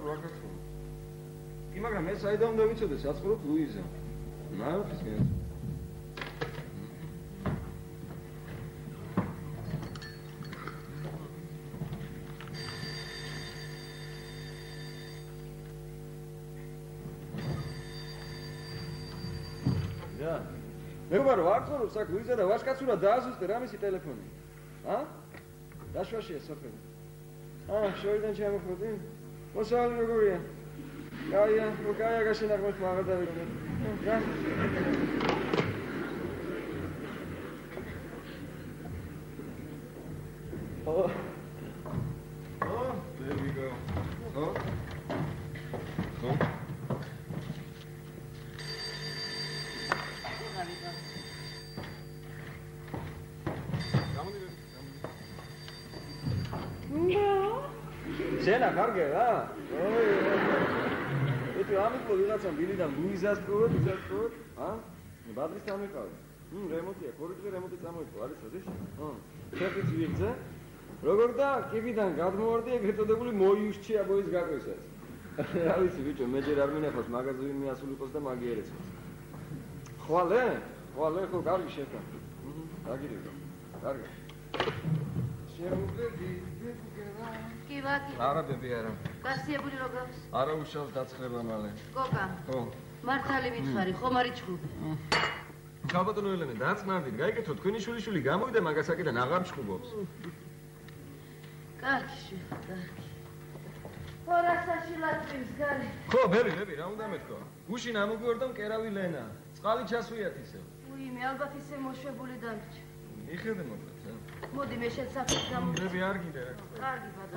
რა გახსოვს? კი, მაგრამ მე საიდან უნდა ვიცოდე, საცხოვრობ ლუიზა. ნახე მე. და მეგობარო, არ ცხოვრობს აქ ლუიზა და ვაჟკაცურად დააზუსტე რა მისი ტელეფონი. დაშვაშია სოფელი. შორიდან ჩამოხვედი? მოსავალი როგორია? კაია, კაია გაშენაღმეთ აღარ დავიწყე. რა? There we go. Sena, carga, tu ამიყო ვიღაცამ ბილიდან ლუიზას პროვოდ, ბადრის წამიყავი. რემონტია, კორიდორი რემონტი წამოიყო, არის ოდეში? შეფიც ვიღზე. როგორ და კიბიდან გადმოვარდი ეგრეთ წოდებული მოიუშჩია ბოის გაკვესაც. რა ვიცი ბიჭო, მე ჯერ არ მინახავს მაღაზია მიასულიყოს და მაგიერეც. ხვალე ხო კარგი შეფა. დაგირეკო. კარგი. შემოგვედი Kivaki. Ara bebi ara. Gasiebuli rogავს? Ara უშავს დაცხება მალე. კოკა. ხო. მართალი მითხარი, ხომ არის ჩხუბი? ქალბატონო ელენე, დაწნანდით, გაიგეთო თქვენი შულიშვილი გამოვიდა მაგასაკიდან აღარ ჩხუბობს. კარგი შეხა, კარგი. ხორასაში ლაწვის გარი. ხო, ბები, რა უნდა მეთქვა? გუშინ ამოგვიორდა მკერავი ლენა. წყალი ჩასვიათ ისე. უი, მე ალბათ ისე მოშვებული დამრჩა. მიხედე მოკლედ. მოდი მე შესაძლოა გამოვიდე. ბები არ გინდა რა. კარგი ბადა.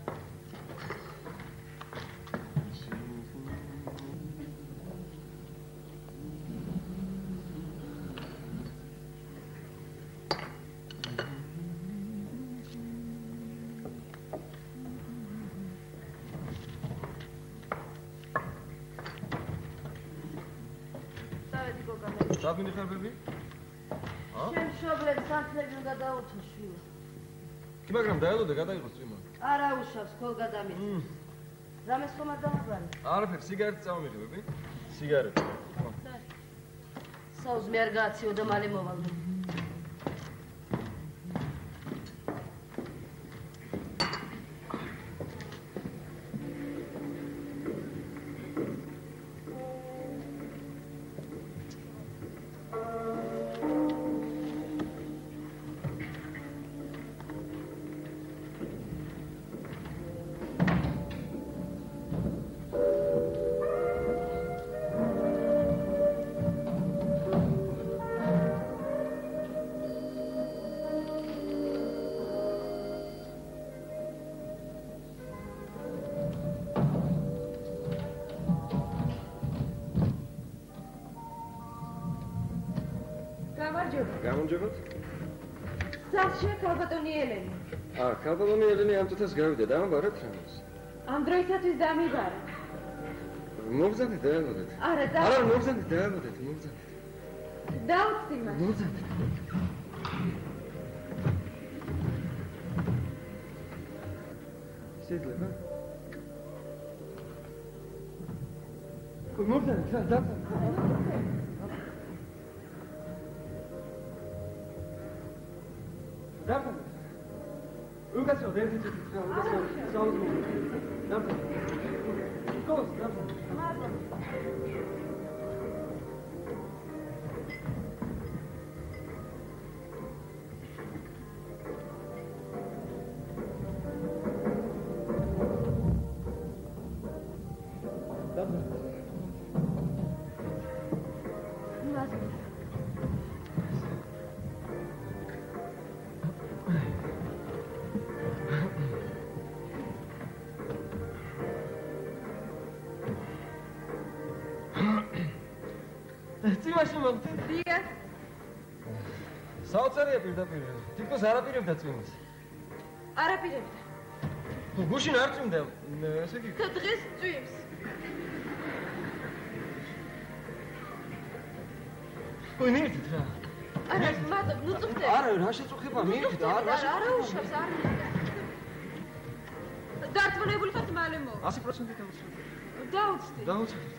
დავედი გოგანა. დაგინდი ხარ ბები? შენ სანთლები უნდა დაუთხო შვილო. კი, მაგრამ დაელოდე გადაიღოს წვიმა. არა უშავს, ხოლ გადამიწევს. რამეს ხომ არ დამაბარე? არაფერ, სიგარეტი წავმიღებები? სიგარეტი. საუზ მე არ გააციო და მალე მოვალ. გამარჯობათ. სახლში ქალბატონი ელენე. ქალბატონი ელენე ამ წუთას გავიდა, დამაბარეთ რამეს? ამ დროისათვის დამიბარა. მოგზავნეთ, დაელოდეთ. არა, მოგზავნეთ, დაელოდეთ, მოგზავნეთ. დაუცდი მას. მოგზავნეთ. შეიძლება? მოგზავნეთ, დავუცდი. Davon. Irgendwas noch, wer sieht jetzt dran? Das ist so gut. Davon. Los, davon. წვიმაში მოვწე. დიახ. საოცარია პირდაპირ. თითქოს არაპირებდა წვიმას. არაპირებდა. გუშინ არ წვიმდა, ესე იგი. დღეს წვიმს. ой, მივიდეთ რა. არა, მადლობ, ნუ წვდე. არა, რა შეწუხება, მივიდეთ, არა უშავს, არა. დარწმუნებული ხართ მალე მოვა. 100% დავუცხრით. დაუცდით. დავუცხრით.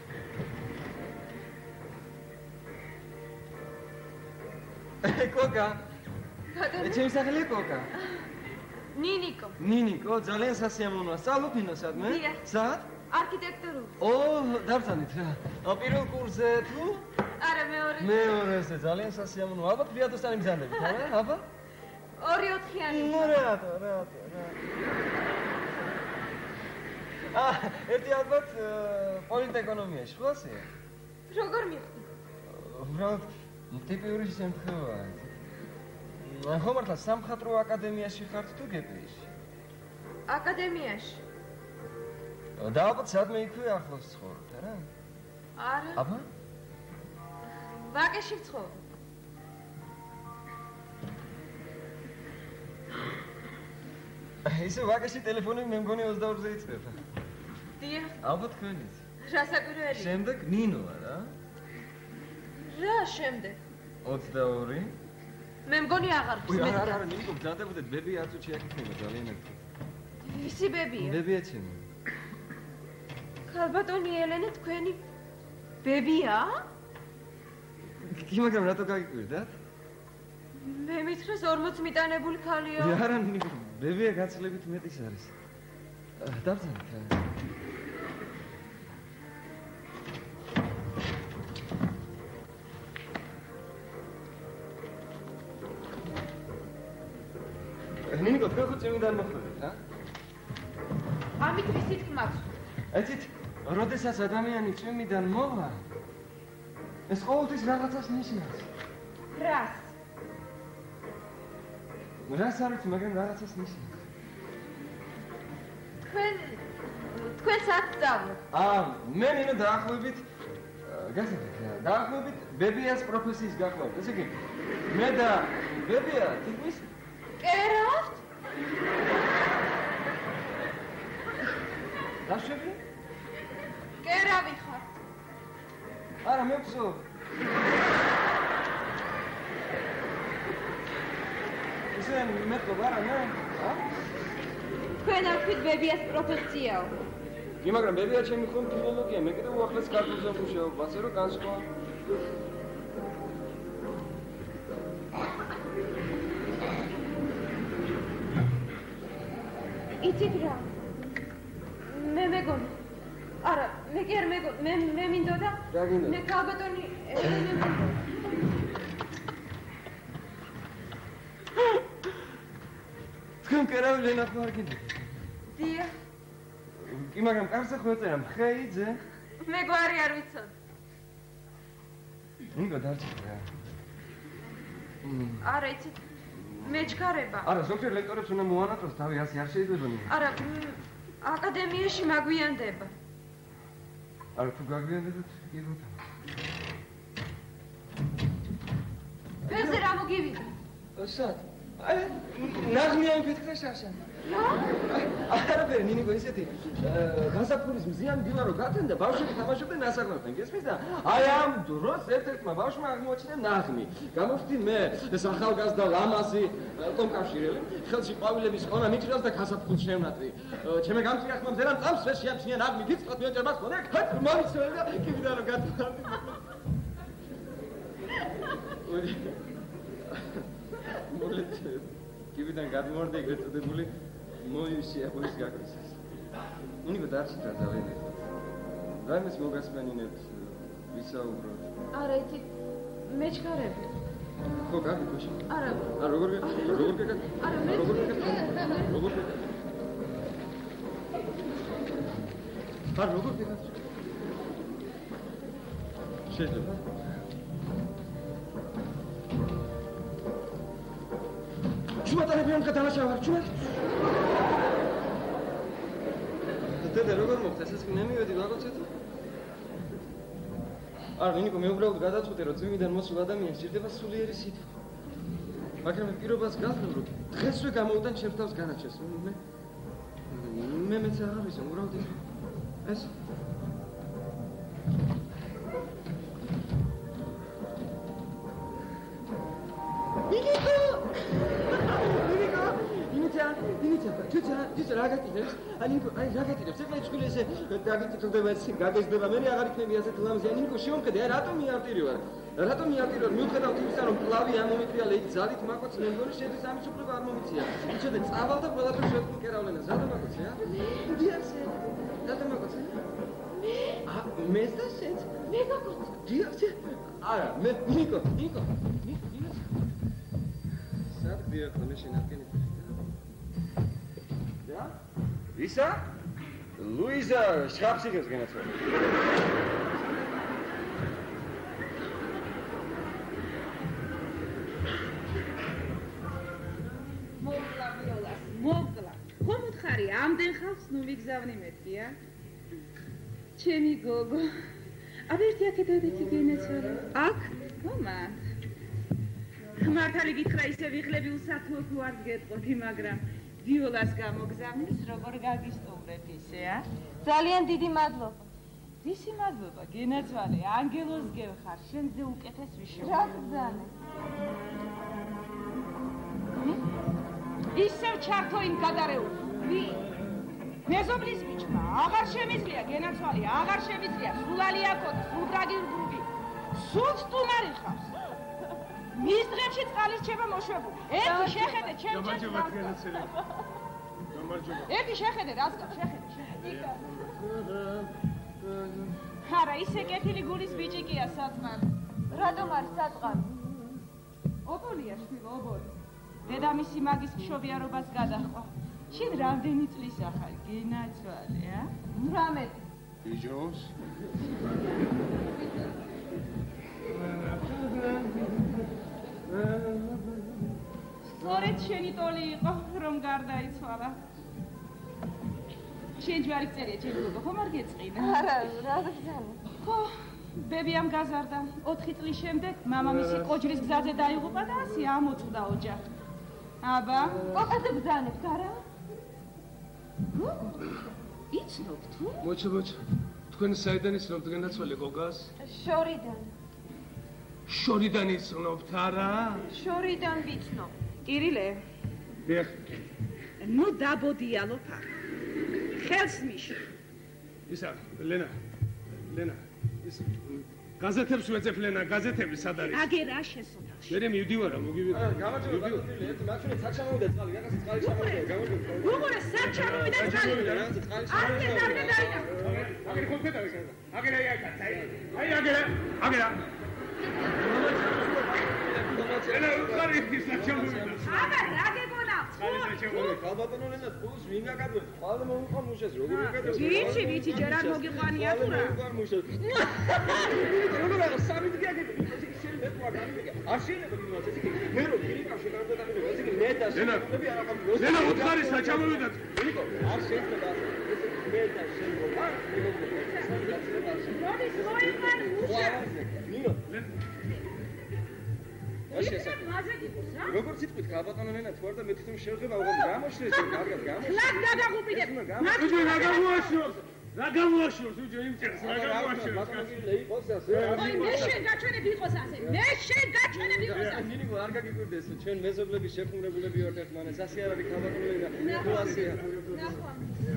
კოკა. ბატონო. ჩემი სახელია კოკა. ნინიკო. ნინიკო, ძალიან სასიამოვნოა. სწავლობ ინოსადმე? დიახ. სად? არქიტექტურულ. დავწანით რა. პირველ კურსზე თუ? არა, მეორე. მეორეზე ძალიან სასიამოვნოა. ალბათ პრიატოსთან იმზადებით, არა? აბა? 2-4-იანი. რატო. ერთი ალბათ პოლიტეკონომიაში, ხო ასე? როგორ მიხდი? უბრალოდ ტიპიური შემთხვევაა. ხო მართლა სამხატვრო აკადემიაში ხართ თუ გეპეში? აკადემიაში. და ალბათ სადმე იქვე ახლოს ცხოვრობთ, არა? არა. აბა? ვაკეში ვცხოვრობ. ისე ვაკეში ტელეფონი მე მგონი 22-ზე იწყება. დიახ. ალბათ თქვენიც. რა საკვირველი? შემდეგ ნინოა რა? რა შემდეგ? 22. მე მგონი აღარ გსმენთ. არა, ნინო, გძანდებოდეთ, ბები არც უჩი აკეთება ძალიან ერთად. ვისი ბებია? ბებია ჩემი. ქალბატონი ელენე თქვენი ბებია? კი, მაგრამ რატო გაგიკვირდათ? მე მითხრას 40 მიტანებული ქალიო. არა, ნინო, ბებია გაცილებით მეტის არის. დავწანით რა. ნინო, თქვენ ხო წმინდან მოხვდებით, რა? ამით ვისი თქმაც? ეცით, როდესაც ადამიანი წვიმიდან მოვა, ეს ყოველთვის რაღაცას ნიშნავს. რას? რას არ ვიცი, მაგრამ რაღაცას ნიშნავს. თქვენ სად სწავლობთ? მე ნინო დაახლოებით დაახლოებით ბებიას პროფესიის გახლავთ. ესე იგი, მე და ბებია თითქმის კერავთ? დაშვები? კერავი ხარ. არა, მე ვწოვ. ისე მეტყობ, არა, მე? თქვენ არ თქვით ბებიას პროფესიაო. კი, მაგრამ ბებია ჩემი ხომ ფილოლოგია, მე კიდევ უახლეს ქართულზე მუშაობ, ასე რომ განსხვავ. იცით რა? მე მეგონი. არა, მე კი არ მეგონი, მე მინდოდა. რა გინდა? მე ქალბატონი ელენე მინდოდა. თქვენ კერავი ლენახო არ გინდა? დიახ. კი, მაგრამ კარზე ხო ეწერა მხეიძე? მე გვარი არ ვიცოდ. ნიკო დარჩით რა. არა, იცით, მეჩქარება. არა, ზოგჯერ ლექტორებს უნდა მოანატროს თავი, ასე არ შეიძლება ნინო. არა, აკადემიაში მაგვიანდება. არა, თუ გაგვიანდებათ, იგოთა. ველზე რა მოგივიდა? სად? ნაღმი ამფეთქდა შაშან. რა? არაფერი, ნინიკო, ისეთი გასაფურის მზიანი დილა რო გათენდა, ბავშვები თამაშობდნენ ნასაკვებთან, გესმის და აი ამ დროს ერთ-ერთმა ბავშვმა აღმოაჩინა ნაღმი. გამოჩნდი მე, ეს ახალგაზრდა ლამაზი კომკავშირელი, ხელში ყვავილების ყონა მიჭრავს და გასაფულს შევნატრი. ჩემე გამწია ხმა მზერან წამს ვერ შეამჩნია ნაღმი, გიწყოთ მეჯერ მას ხონე, მომიცველი და კიდევ რო გათანდი. მოლეთე კიბიდან გადმოვარდა ეგრეთ წოდებული მოივსია ხუის გაკრისას. ნინიკო დარჩით რა ძალიან ერთად. რაიმეს მოგასმენინებთ, ვისაუბროთ. არა, იცით, მეჩქარები. ხო, კარგი გუშინ. არა. როგორ გეკეთე? არა, მე როგორ გეკეთე? როგორ გეკეთე? შეიძლება. ჩუმატარებიან გადავაშავარ, ჩუმატ. დედა, როგორ მოხდა? ეს კი ნემივედი ვაგოცეთო? არა, ნინიკო, მე უბრალოდ გადაწყვეტე, რომ წვიმიდან მოსულ ადამიანს სჭირდება სულიერი სიტყვა. მაგრამ მე პირობას გახსნევ, რომ დღესვე გამოუდან ჩემს თავს განაჩენს. მე მეც აღარ ვიცი, უბრალოდ ეს ნინიკო! ნინიკო! თვითონ რა გაკეთებს? აი რა გაკეთებს? ეხლა იცქვილი ესე დაგიწრდება ეს გაგეზდება მე აღარ იქნები ასეთ ლამაზი. აი ნიკო შეომხედე, აი რატომ მიავტირი ვარ? რატომ მიავტირი ვარ? მიუხედავად იმისა რომ კლავი ამომიტრიალე იქ ძალით მაკოც მე მგონი შედის ამის უფლება არ მომიცია. იცოდე წავალ და ყველაფერს შევქმნი კერავლენას. რატომ მაკოცე? დიახსე. რატომ მაკოცე? მე და შენ მე გაკოცე. დიახსე. არა, მე ნიკო. სად დიახსე მე შენ აკენი. და? ისა? ლუიზა შხაპს იღებს განაცვალე. მოკლა. ხომ უთხარი, ამდენ ხალხს ნუ ვიგზავნი მეთქია? ჩემი გოგო. აბერტი აკეთებდი გენაცვალე. აქ? მომა. მართალი გითხრა ისე ვიხლები უსათო არ გეტყოდი, მაგრამ ვიოლას გამოგზავნის როგორ გაგისტუმრეთ ისეა? ძალიან დიდი მადლობა. ვისი მადლობა, გენაცვალე, ანგელოს გევხარ, შენზე უკეთეს ვიშევ. რა გძანე? ისევ ჩართო იმ გადარეული. ვი? მეზობლის ბიჭმა, აღარ შემიძლია გენაცვალე, აღარ შემიძლია სულალი აკოთს, სულდრაგირგრუგი. სულ სტუმარი ხავს. მის დღეში წყალის ჩება მოშვებული. ერთი შეხედე, ჩემ ერთი შეხედე, რას გავს, შეხედე. არა, ისე კეთილი გულის ბიჭიკია საწყარი. რატომ არის საწყარი? ობოლია შვილო, ობოლი. დედამისი მაგის მშობიარობას გადაჰყვა. შენ რამდენი წლის ახარ გენაცვალე, ა? 18. ბიჭოს? სწორედ შენი ტოლი იყო, რომ გარდაიცვალა. შენ ჯვარი წერია, ჩემი გოგო, ხომ არ გეწყინა? არა, რა გძანე? ხო, ბებიამ გაზარდა. 4 წლის შემდეგ მამამისი კოჯრის გზაზე დაიღუპა და ასე ამოწყდა ოჯახი. აბა, ოღონდ გძანებთ, არა? იცნობ თუ? მოჩ. თქვენ საიდან იცნობთ გენაცვალე გოგას? შორიდან. შორიდან იცნობთ, არა? შორიდან ვიცნობ. კირილე. დიახ. ნუ დაბოდიალო ფარ. ხელს მიშ. ისა, ლენა. ის გაზეთებს ვეძებ ლენა, გაზეთები სად არის? აგერა შესონა. მე მივდივარ, მოგივიდე. გამარჯობა, ერთი მაჩვენე цаг ჩამოვიდა წყალი, რაღაცა წყალი ჩამოვიდა, გამარჯობა. როგორ სად ჩამოვიდა წყალი? არ დაინა. აგერ ხოთედა ეს. აგერ აი აგერა. ლენა, უხარი ის ჩამოვიდა. აბა, რა გეგონა? ქალბატონო ლენა, ფულს ვინ გაკადვებს? ყველა მოუყვა მუშას, როგორ გაკადვებს? ვიცი, ჯერ არ მოგიყვანია თუ რა? მოუყვა მუშას. როგორ არა, სამი დღე აგები. შეიძლება ვარ დამიგე. არ შეიძლება იმას ესე იგი. მე რო გირიკავში გარდა დამიგე, ესე იგი მე და შეხები არ აყავ. ლენა, უხარი სა ჩამოვიდა. ნიკო, არ შეიძლება ესე მე და შეხება, მოდის მოიყარ მუშა. ნინო. ისე მაზე გიყოს რა? როგორ სიტყვით ქალბატონო ლენა, თუ არ და მე თვითონ შევღება, უღალ გამოშლეს, კარგად გამოშლეს. ლაკ დაგაგუპიდებ. უჯო რა გამოაშორს? რა გამოაშორს უჯო იმჭერს? რა გამოაშორს? ბატონო გირილე იყოს ასე. აი მე შენ გაჩვენებ იყოს ასე. მე შენ გაჩვენებ იყოს ასე. ნინო, არ გაგიკვირდეს, ჩვენ მეზობლები შეხუმრებულები ვართ ერთმანეთს. ასე არ არის ქალბატონო ლენა. თუ ასეა. ნახვა.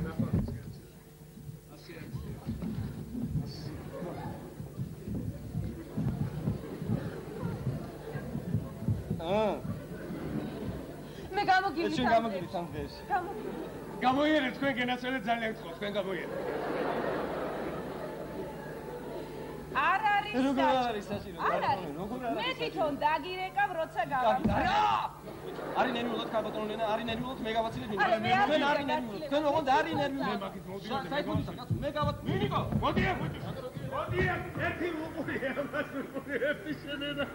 მე გამოგივით. ჩვენ გამოგივით ამ დღეს. გამოიერეთ თქვენ გენაცვალე ძალიან გწყო, თქვენ გამოიერეთ. არ არის როგორ არის საჭირო? არ არის. მე თვითონ დაგირეკავ როცა გავამხარ. არის ნერვიულად ქალბატონო ლენა, არის ნერვიულად მე გავაცილებ იმ. არა, მე არ თქვენ არის ნერვიულად. თქვენ ოღონდ არის ნერვიულად. მე მაგით მოვიდე. საერთოდ მე გავაც ნიკო. მოდია ხუჭო. მოდია, ერთი უყურია, მას უყურია ერთი შენენა.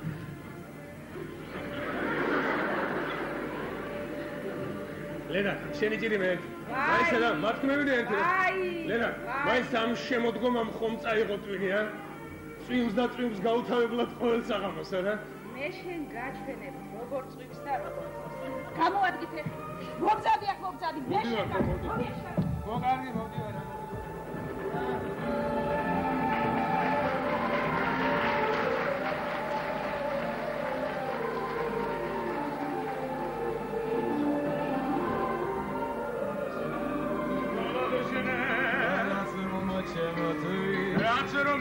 ლენა, შენი ჭირი მე. მაინც რა, მარტო მევიდე ერთი. ლენა, მაინც ამ შემოდგომამ ხომ წაიღო ტვინია? წვიმს და წვიმს გაუთავებლად ყოველ საღამოს, არა? მე შენ გაჩვენებ როგორ წვიმს და როგორ. გამოადგით ეხლა. მოგზადი აქ მოგზადი. მე შენ გაჩვენებ. მოგარგი მოდივარ.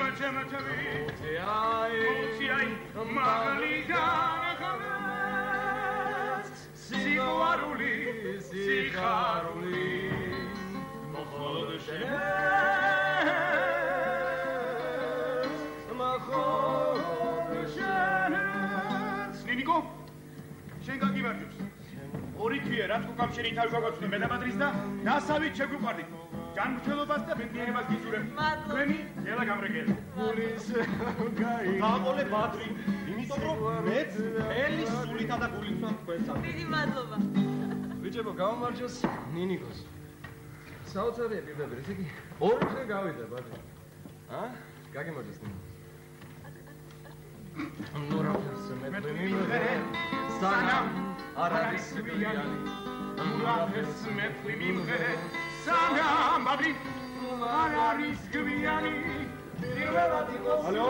ნინიკო, შენ გაგიმარჯვებს. ორი თვია რაც უკავშირი თავი გვაქვს მე და ბადრის და დასავით შეგვიყვარდით. ჯანმრთელობას და ბედნიერებას გისურვებ. თქვენი ძელა გამრეგელი. გულის გაი. გაყოლე ბადრი. იმიტომ რომ მეც ელი სულითა და გულით ვარ თქვენსა. დიდი მადლობა. ბიჭებო, გამომარჯოს ნინიკოს. საოცარია პირდაპირ, ესე იგი ორი ხე გავიდა ბადრი. გაგიმარჯოს ნინიკო. ნორა ფერსმეტრი მიმღერე სანამ არ არის გვიანი ნორა ფერსმეტრი მიმღერე სანამ ბადრი არ არის გვიანი პირველად იყოს ალო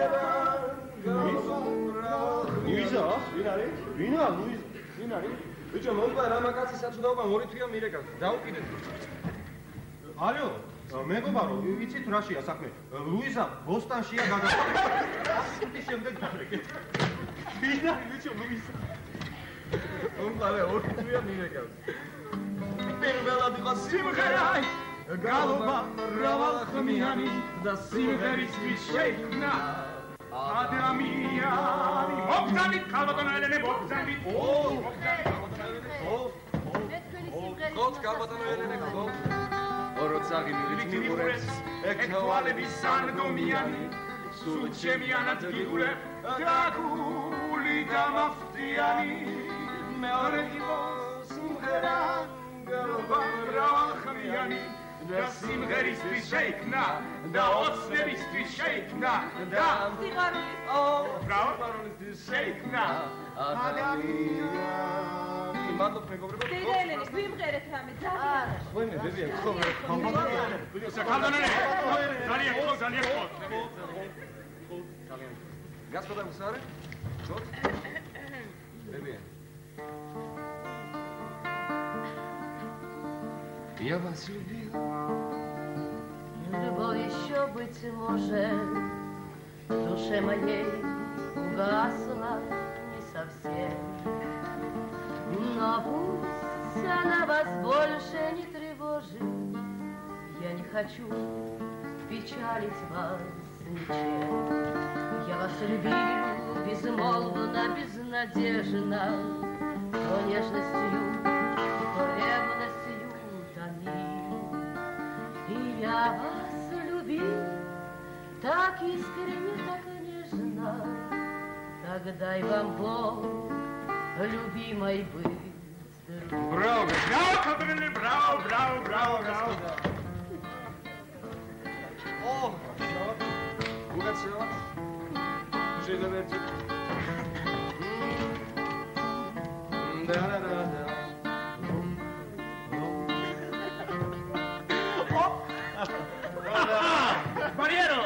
ლუიზა ვინ არის ვინა ლუიზა ვინ არის ბიჭო მომყვა რამაკაცი საცუდაობა ორი თვია მირეკავს დაუკიდეთ ალო მეგობარო, იცით რაშია საქმე? ლუიზა ბოსტანშია გადასული. ასეთი შემდეგ გამრეკეთ. ვინ არის ბიჭო ლუიზა? მომყარე ორი თვია მირეკავს. პირველად იყო სიმღერა, გალობა მრავალხმიანი და სიმღერისთვის შეიქმნა ადამიანი. მოგზავნით ქალბატონო ელენე, მოგზავნით. გოთ ქალბატონო ელენე, გოთ. როცა გიმილით ეკვალების სანგომიანი სულ ჩემი ანადგილებ დრაკული და მაფტიანი მეორე იყო სიმღერა გალობა მრავალხმიანი და სიმღერისთვის შეიქმნა და ოცნებისთვის შეიქმნა და სიყვარულისთვის შეიქმნა ადამიანი მადლობ მეგობრებო. დედა ელენე, გვიმღერეთ რამე ძალიან. ვინმე ბებია, ხომე. ძალიან. Господа гусары, чёт? Бебе. Я вас любил. Любовь еще, быть может, в душе моей угасла не совсем. Но пусть она вас больше не тревожит, я не хочу печалить вас ничем. Я вас любил безмолвно, безнадежно, то нежностью, то ревностью томил. И я вас любил так искренне, так нежно, так дай вам Бог, любимой быть. Браво, браво. О, угадал. Живете. Да. Барьеру.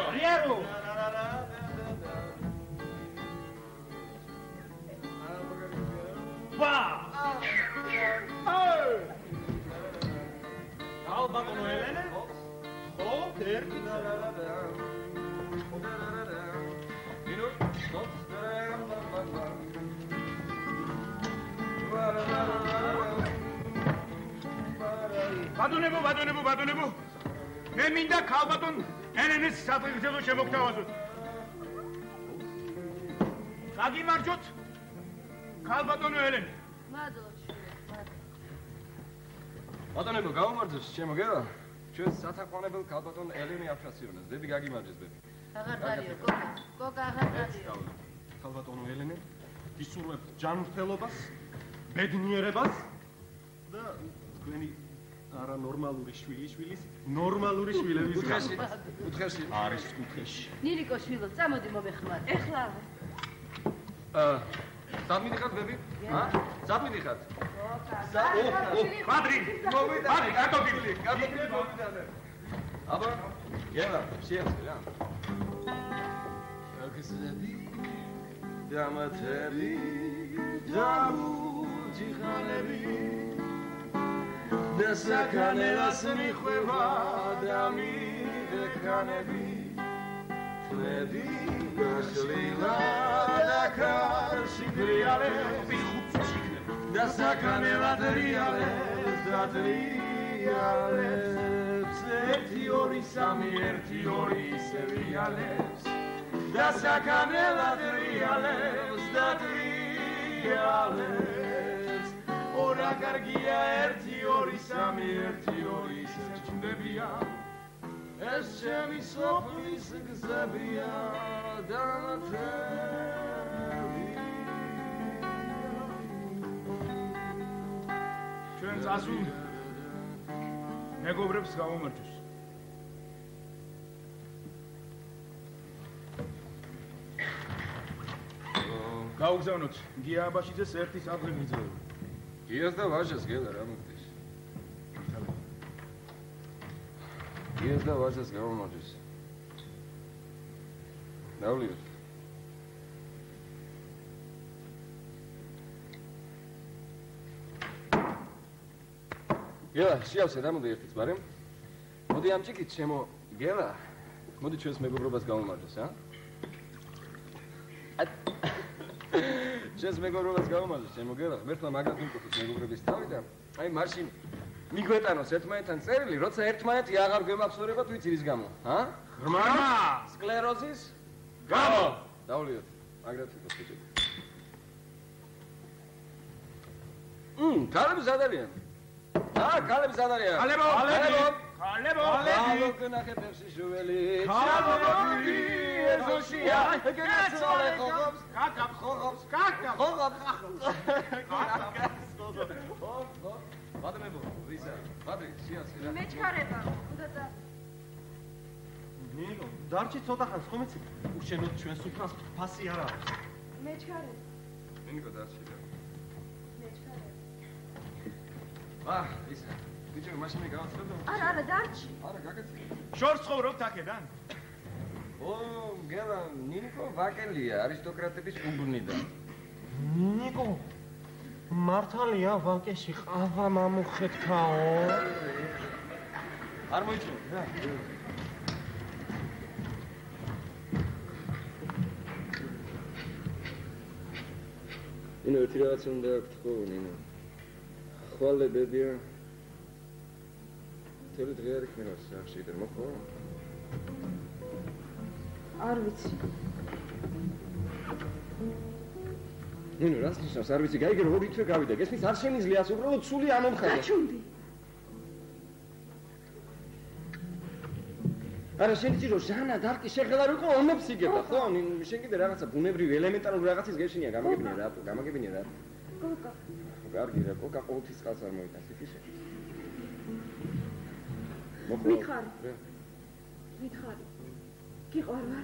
Ба! ალბათო ელენე? ხო, ერთი. ბატონებო. მე მინდა ქალბატონ ელენეს საფრთხილო შემოგთავაზოთ. გაგიმარჯოთ. ქალბატონო ელენე. მადლობ შვილო. ბატონებო, გამომარჯოს, შემოგევა? ჩვენ სათაყვანებელ ქალბატონ ელენე აფრასიონეს. დები გაგიმარჯოს, დები. აღარ დარიო, კოკა აღარ დარიო. ქალბატონო ელენე, გისურვებთ ჯანმრთელობას, ბედნიერებას და თქვენი არანორმალური შვილიშვილის ნორმალური შვილების კუთხეში არის კუთხეში. ნინიკო შვილო, წამოდი მომეხმარე. ეხლა სამიდიხარ ბები? სამიდიხარ. ბადრი, კარტოფილი. აბა, გელა, შეერცე რა. აგზები დამათები დამუჯიხანები და საკანელას მიხვევა და მიდექანები ნამედი გაშლილა და კარსიფრიალებს და საკანელად რიალებს და ტრიალებს 1 2 3 1 2 ისე რიალებს და საკანელად რიალებს და ტრიალებს ორა კარგია 1 2 3 1 2 ისე ჩნდებია ეს ჩემი სოფლის გზებია და ჩვენ წასული მეგობრებს გავუმარჯოს გაუგზავნოთ გია აბაშიძეს ერთი საფრთხე მიწვეული გიას და ვაჟას გელა რა მოგდის გიას და ვაჟას გავუმარჯოს დავლიოთ გელა შეავსე რა მოდი ერთიც ბარემ მოდი ამ ჭიქით ჩემო გელა მოდი ჩვენს მეგობრობას გავუმარჯოს ჩვენს მეგობრობას გავუმარჯოს ჩემო გელა ღმერთმა მაგრად იმყოფოს მეგობრების თავი და აი მაშინ მიგვეტანოს ერთმანეთთან წერილი როცა ერთმანეთი აღარ გვემახსოვრებათ ვიცი რის გამო ღრმა სკლეროზის გამო დავლიოთ მაგრად იმყოფოს ბიჭები ქალები ზად არიან ქალები ზად არიან ქალებო გნახე ფერსი ჟუველი ქალები ეზოშია გეცოლე ხოხობს ხოხობს ვადმებო რისა ვადრი სიასი რა მეჩქარება უნდა და ნინო დარჩი ცოტა ხანს ხომ იცი უშენოთ ჩვენ სუფრას ფასი არა აქვს მეჩქარება ნინო დარჩი რა მეჩქარება ისა ბიჭო მაშინ მე გავაცნობ არა დარჩი არა გაკეთე შორს ცხოვრობთ აქედან გელა ნინიკო ვაკელია არისტოკრატების უბნიდან ნინიკო მართალია ვანკეში ყავა მამუხეთქაო არ მოიწვია რა ნინო ერთი რაღაცა უნდა გთხოვო ნინო ხვალებებია თელი დღე არ იქნება სახში და მოხო არ ვიცი ნინო რას ნიშნავს არ ვიცი გაიგე როგორ ითვე გავიდა გესმის არ შემიძლია უბრალოდ სული ამომხატე გაჩუნდი არა შენ იცი რომ ჟანა დარკი შეხელა რო იყო ომებს იგებდა ხო შენ კიდე რაღაცა ბუნებრივი ელემენტარული რაღაცის გეშინია გამაგებინია რა კოკა კარგი რა კოკა ყოველთვის წყალს არ მოიტანს იფიშე მითხარი გიყვარვარ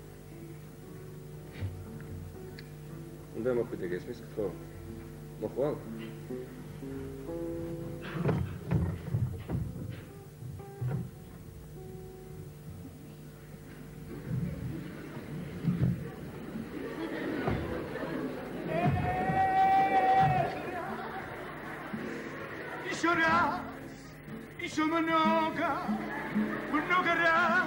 უნდა მოხვიდე გესმის ხო მოხვალ Isho mnoga raz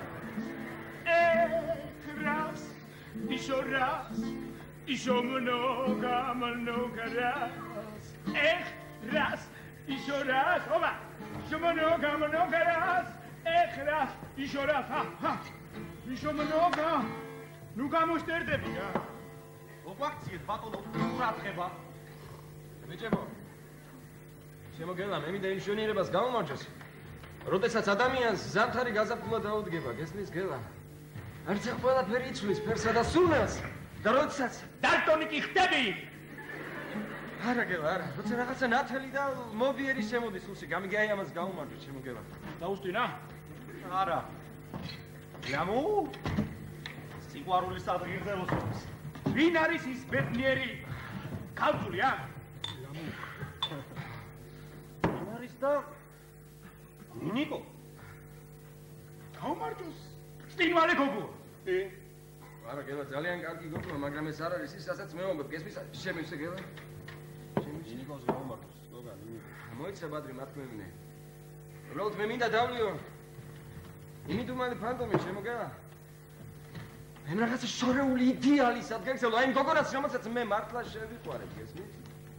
raz Isho raz Isho mnoga raz raz Isho raz Oba Isho mnoga raz raz Isho raz Isho mnoga Nu გამოშტერდები რა მოგვაქციეთ ბატონო ყურადღება ბიჭებო შემოგელა მე მინდა იმ შვენიერებას გამომარჯოს როდესაც ადამიანს ზამთარი გაზაფხულა დაუდგება გესმის გელა არც ყველაფერი იცვლის ფერსა და სუნას და როდესაც დარტონიკი ხდები არა გელა არა როცა რაღაცა ნათელი და მობიერი შემოდის სულში გამიგე ამას გამომარჯოს შემოგელა დაუსტვინა არა ლამო სიყვარულის ადგილზე მოსვლის ვინ არის ის ბედნიერი ქალწული და ნიკო გამარჯოს სტინვალე გოგო არა გელა ძალიან კარგი გოგოა მაგრამ ეს არ არის ის რასაც მე ვამბობ გესმის შემივსე გელა ნიკოს გამარჯოს გოგა ნიკო მოიცა ბადრი მათქმევინე უბრალოდ მე მინდა დავლიო იმიდუმალი ფანტომი შემოგელა მე რაღაცა შორეული იდეალი სადგეგსელო, აი გოგონას რომელსაც მე მართლა შევიყვარებ, გესმის?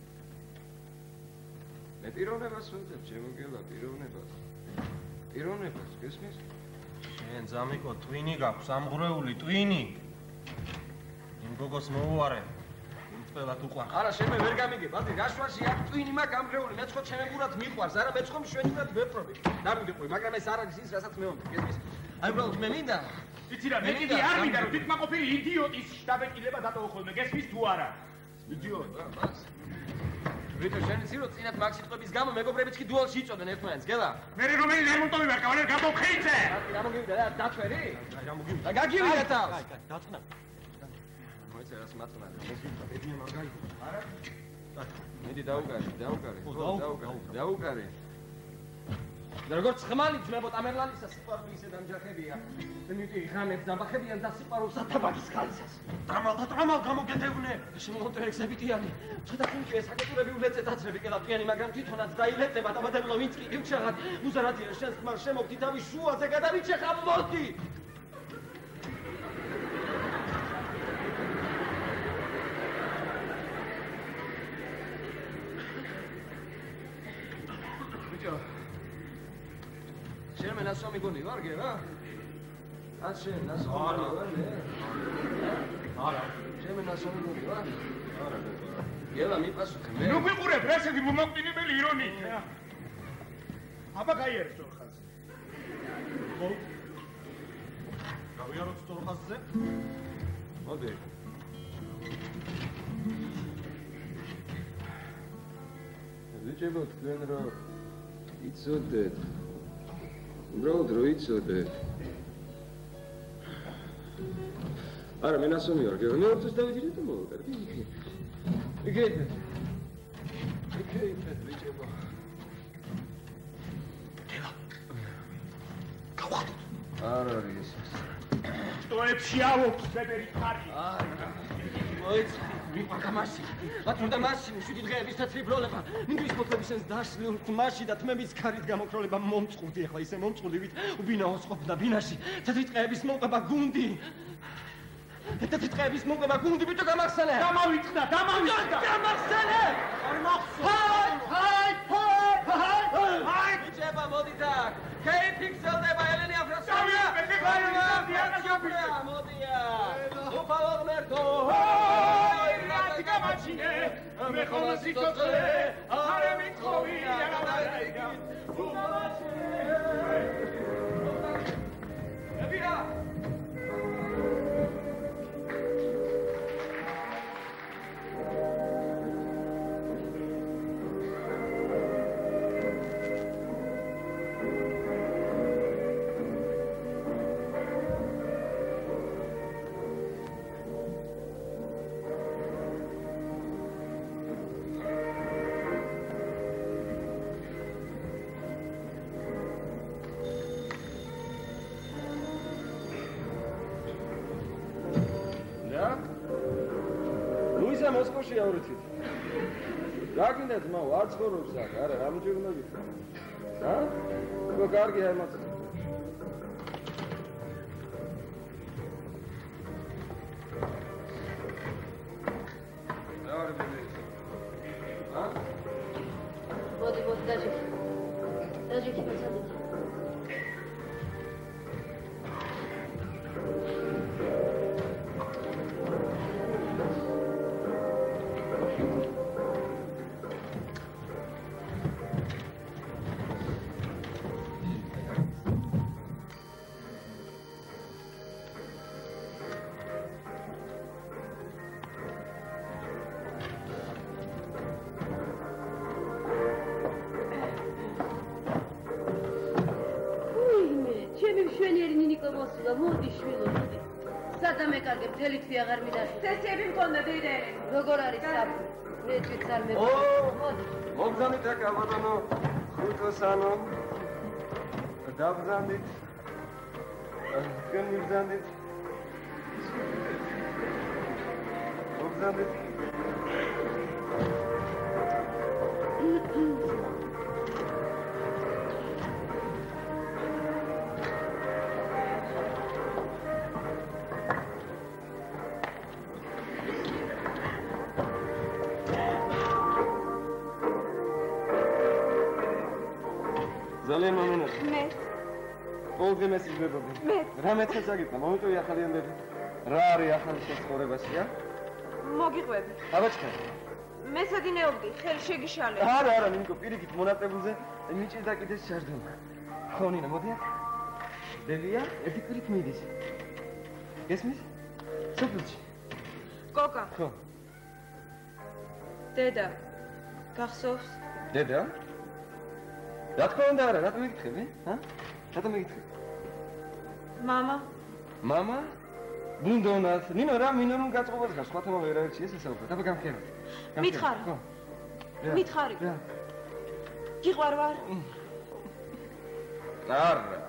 მე პიროვნებას ვუძებ, შემოგელა პიროვნებას. პიროვნებას, გესმის? შენ ზამიკო ტვინი გაქვს, ამღვრეული ტვინი. იმ გოგოს მოუარე. იმ ყველად უყვარ. არა, შენ მე ვერ გამიგებ, აბი გაშვაში აქვს ტვინი მაქვს ამღვრეული, მე ხო ჩემებურად მიყვარს, არა მე ხო მშვენივრად ვეპრობი. დამიგიყვი, მაგრამ ეს არ არის ის, რასაც მე ვამბობ, გესმის? აი უბრალოდ მე მინდა იცი რა, მე კიდე არ მინდა რომ თვითმაყოფილი იდიოტის შტაბეკილება დატოვო ხოლმე, გესმის თუ არა? იდიოტი რა, მას. ვიტო შენ იცი რომ წინათ მაგ სიტყვების გამო მეგობრებიც კი დუალში იწოდნენ ერთმანეთს, გელა? მე რომელი ლერმონტოვი ვარ, კავალერ გამოფხეიცე! რა მოგივიდა რა, დაჩვერი? აი რა მოგივიდა. და გაგივიდა თავს. აი, დაწყნა. მოიცა რას მათნა, მოგივიდა, ბედნია მაგარი. არა? მიდი დაუკარი. დაუკარი. და როგორც ხმალი ძმებო ტამერლალისა სიყვარული ისე დამჯახებია. მიდი ღამებს დამბახებიან და სიყვარულს ათაბაგის ხალისას. ტრამალ გამოგეთევნე. შემოგონტერექსებიტიანი. ცოტა ხუნჭი ეს აკეთურები ულეწე დაცრები კელაპიანი, მაგრამ თვითონაც დაილეწება და მადებლო ვინწი ივჩაღად. უზარადია შენს ხმარ შემოგდი თავის შუაზე გადავიჩეხა მოდი. შენ მე ნასვამი გონი ვარ გერა? ან შენ ნასვამი ვარ მე? არა. შენ მე ნასვამი გონი ვარ? არა. გელა მიპასუხე მე. ნუ ვიყურებ რა ესეთი მომაკვდინებელი ირონია. აბა გაიარეს თორ ხაზზე. ხო? გავიაროთ თორ ხაზზე? მოდი. ვიჭებო თქვენ რა იცოდეთ? უბრალოდ რო იცოდეთ. არა, მე ნასვამი ვარ, გერო. მე ორთოს დავიძინე და მოვაკარდი. იგეთ, ვიჭებო. გელა. გავხადოთ. არ არის ეს. ტოებში ავობს ზებერი ხარი. არა. მოიცა, მიყვარდა მაშინ. მათ უნდა მაშინ 7 დღეების თეთრიბროლება. ინგლისის ფოთლებისენს დაშლილ თმაში და თმების ქარით გამოკროლება მომწყურდი, ახლა ისე მომწყურდი, ვით უბინაოს ყოფნა ბინაში. თეთრი ტყეების მოყვება გუნდი. თეთრი ტყეების მოყვება გუნდი, ბიჭო გამახსენე. დამავიწყდა. გამახსენე. არ მახსოვს. ჰაი! ბიჭება მოდით აქ. კეიფი გრძელდება ელენი აფროსოვია. მოდია. უფალო ღმერთო. მე ხოლმე სიცოცხლე არ მithოვი აღარაიგა ებია მოსკოვში ავრიცით. რა გინდა ძმა, არ ცხოვრობს აქ, არა, რამჯერ უნდა გიქნა. ჰა? ხო, კარგია, ემაც. რა არის მე? ჰა? მოდი, დაჯიქი. დაჯიქი მოცადეთ. მოდი შვილო, მოდი. სადამეკარგე მთელი თვე აღარ მინახე. წესიები მქონდა დედერი. როგორ არის საფი? მე თვით არ მე. მოდი. მოგზავნით აქ აბატონო ხუთოსანო. დაბზანდით. თქვენ მიბზანდით. მოგზავნით. ძალიან მომენადი. მე ყოველდღე მესიძლებოდი. მე რა მეცეს აგიტა, მომიტოვი ახალიანები. რა არის ახალი ცხოვრებაშია? მოგიყვები. აბაჭკა. მე სადინეობდი, ხელი შეგიშალე. არა, ნინკო, პირიქით მონაწებულზე მიჭირდა კიდე შარდომა. ხო, ნინა, მოდი აქ. დევია, ერთი კვირით მიდის. გესმის? სოფელში. კოკა. ხო. დედა. გახსოვს? დედა? რა თქმა უნდა, არა, რატომ მეკითხები? ჰა? რატომ მეკითხები? მამა. მამა? ბუნდონას. ნინო, რა მინორულ გაწყობას გავს, სხვა თემა ვერ არჩიეს ესა უკვე. დაბა გამხიარებ. მითხარი. ხო. მითხარი. რა? გიყვარ ვარ? არა. რა?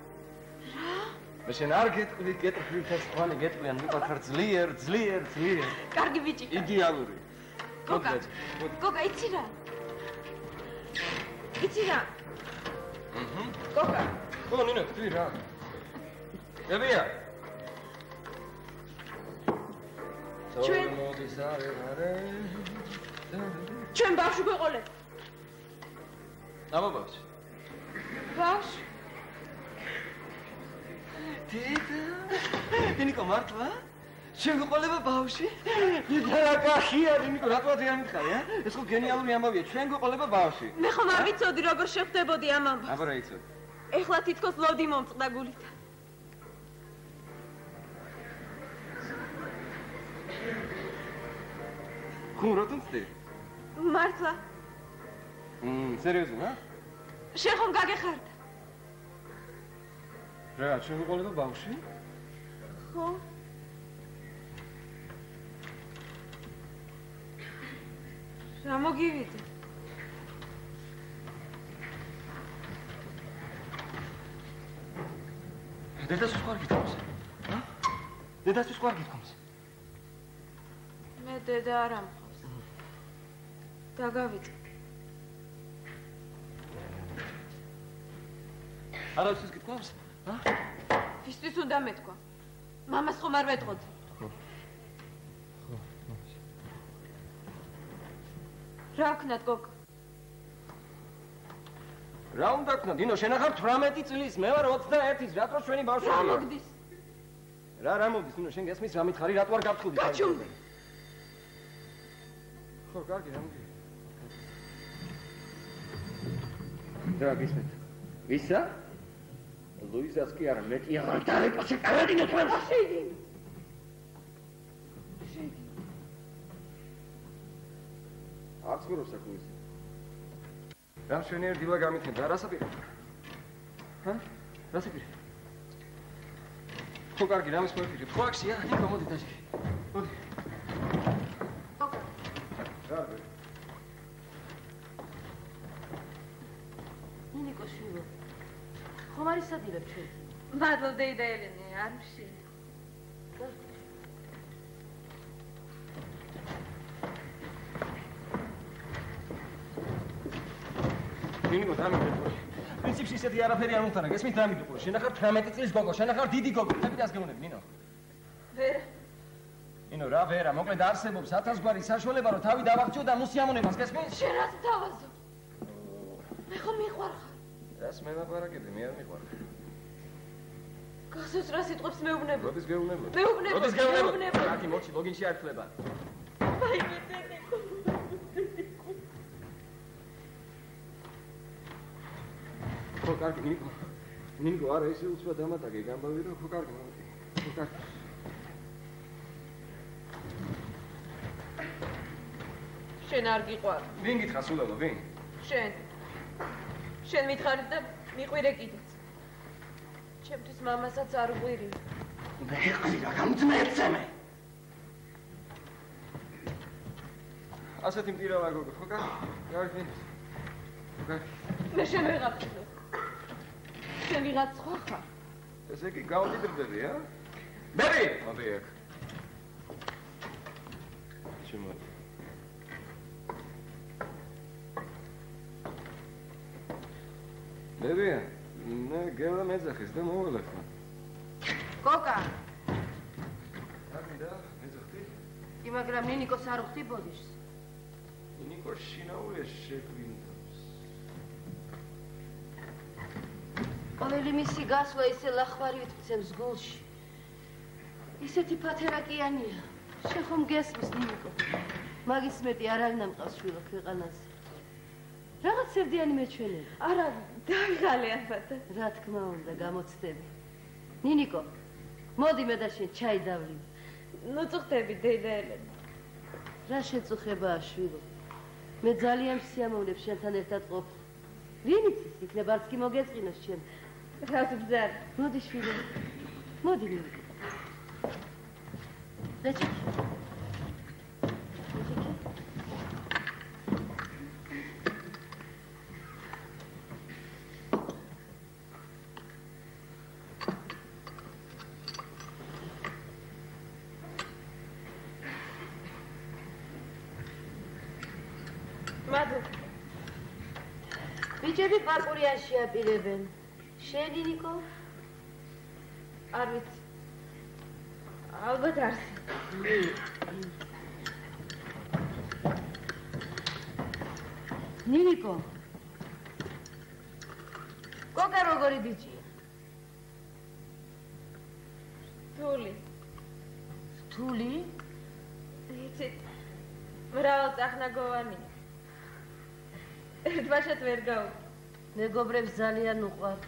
მე შენ არ გეტყვი, გეტყვი ფესტვალი, გეტყვი ან მიყარ ძლიერ. კარგი ბიჭი. იდეალური. კოკა. კოკა, იცი რა? იცი რა? კოკა. ხო, ნინო, თქვი რა. დევია. ჩვენ ჩვენ ბავშვი გვეყოლეთ. აბა ბავშვი. ბავშვი. დედა. ნინიკო მართლა? შენ გვეყოლება ბავშვი? რა კახია, ნინიკო, რატომ არ მითხარი, ა? ეს ხო გენიალური ამბავია, ჩვენ გვეყოლება ბავშვი. მე ხომ არ ვიცოდი როგორ შეხვდებოდი ამ ამბავს. აბა რა იცოდი? ეხლა თითქოს ლოდი მომწყდა გულით. ხომ რატომ ცდი? მართლა. სერიოზულად, ა? შენ ხომ გაგეხარდა? რა, ჩვენ გვეყოლება ბავშვი? ხო. რა მოგივიდე? დედას უყარ გითხოვს? ა? დედას უყარ გითხოვს? მე დედა არ ამხავს. დაგავიწყე. არავის გითხოვს? ა? ვისთვის უნდა მეთქვა? მამას ხომ არ ვეტყოდი? რა ვქნათ, კოკა? რა უნდა ვქნათ? ნინო, შენ ახარ 18 წლის, მე ვარ 21-ის, რატო ჩვენი ბავშვია? რა მოგდის? რა მოგდის? ნინო, შენ გესმის რა მითხარი, რატო არ გაფრთხილდი? გაჩუმდი. ხო, კარგი, რა მოგდის? რა გისმენთ? ვისა? ლუიზას კი არა, მეტი აღარ დაიყო შეკარადინე თქვენ. შეიდი. არც გორობს აქ ლუიზი. რა მშვენიერ დილა გამიქნებდა, რა საპირე? ჰა? რა საპირე? ხო, კარგი, რამის მოიფიქრე. ხო, აქშია, ნიკო, მოდი დაჟე. მოდი. კოკა. რა ვე? ნინიკო შვილო. ხომ არის სადილებ ჩვენ? მადლობ დეიდა ელენე, არ მშინ. ნინიკო, დამიგდო. პრინციპში ისეთი არაფერი არ მომხდარა, გესმით დამიგდო. შენ ახარ 18 წლის გოგო, შენ ახარ დიდი გოგო. თები დასგეუნები, ნინო. ვერა. ნინო, რა ვერა, მოკლედ არსებობს 1000 გვარი საშუალება, რომ თავი დავაღწიო და მოსიამონებას, გესმის? შენ რაც თავაზო. მე ხომ მიყვარხარ. რას მე ვაპარაკები, მე არ მიყვარ. გახსოვს რა სიტყვებს მეუბნებო? როდის გეუბნებო? მეუბნებო. როდის გეუბნებო? აკი მოჩი, ლოგინში არ ხდება. აი მე დედიკო. ხო, კარგი, ნინიკო. ნინიკო, არა, ესე უცბად დამატაგე, გამბავი რომ ხო, კარგი, მომდი. ხო, კარგი. შენ არ გიყვარ. ვინ გითხა სულელო, ვინ? შენ. შენ მითხარით და მიყვირე კიდეც. ჩემთვის მამასაც არ ყვირი. მე ყირა გამძმერცე მე. ასეთი მტირავა გოგო, ხო კარგი? კარგი. კარგი. მე შენ ვეღარ ვხედავ. შენ ვიღაც სხვა ხარ. ესე იგი გავდიდრდები, ა? ბები! მოდი აქ. შემოდი. ბები, მე გელა მეძახის და მოველახა. კოკა. ამინდა, მეძახდი? კი, მაგრამ ნინიკოს არ ვხდი ბოდიშს. ნინიკო შინაურია შეგვინდავს. ყოველი მისი გასვლა ისე ლახვარით მცემს გულში. ისეთი ფათერაკიანია. შენ ხომ გესმის ნინიკო? მაგის მეტი არავინ ამყავს შვილო ქვეყანაზე. რაღაც სევდიანი მეჩვენები. არა, დაიღალე ალბათ. რა თქმა უნდა, გამოცდები. ნინიკო, მოდი მე და შენ ჩაი დავლინე. ნუ წუხდები დედა ელენა. რა შეწუხებაა შვილო? მე ძალიან სიამოვნებს შენთან ერთად ყოფნა. ვინ იცის, იქნება არც კი მოგეწყინოს ჩემ. რა ბძარ. მოდი შვილო. მოდი ნინიკო. Лечить. Мадо. Ბიჭები პარკურიაში აპირებენ. შენი ნიკო? არ ვიცი. ალბათ არს. ნინიკო. კოკა როგორი ბიჭია? რთული. რთული? იცით. მრავალწახნაგოვანია. ერთბაშად ვერ გავუწევ. მეგობრებს ძალიან უყვართ.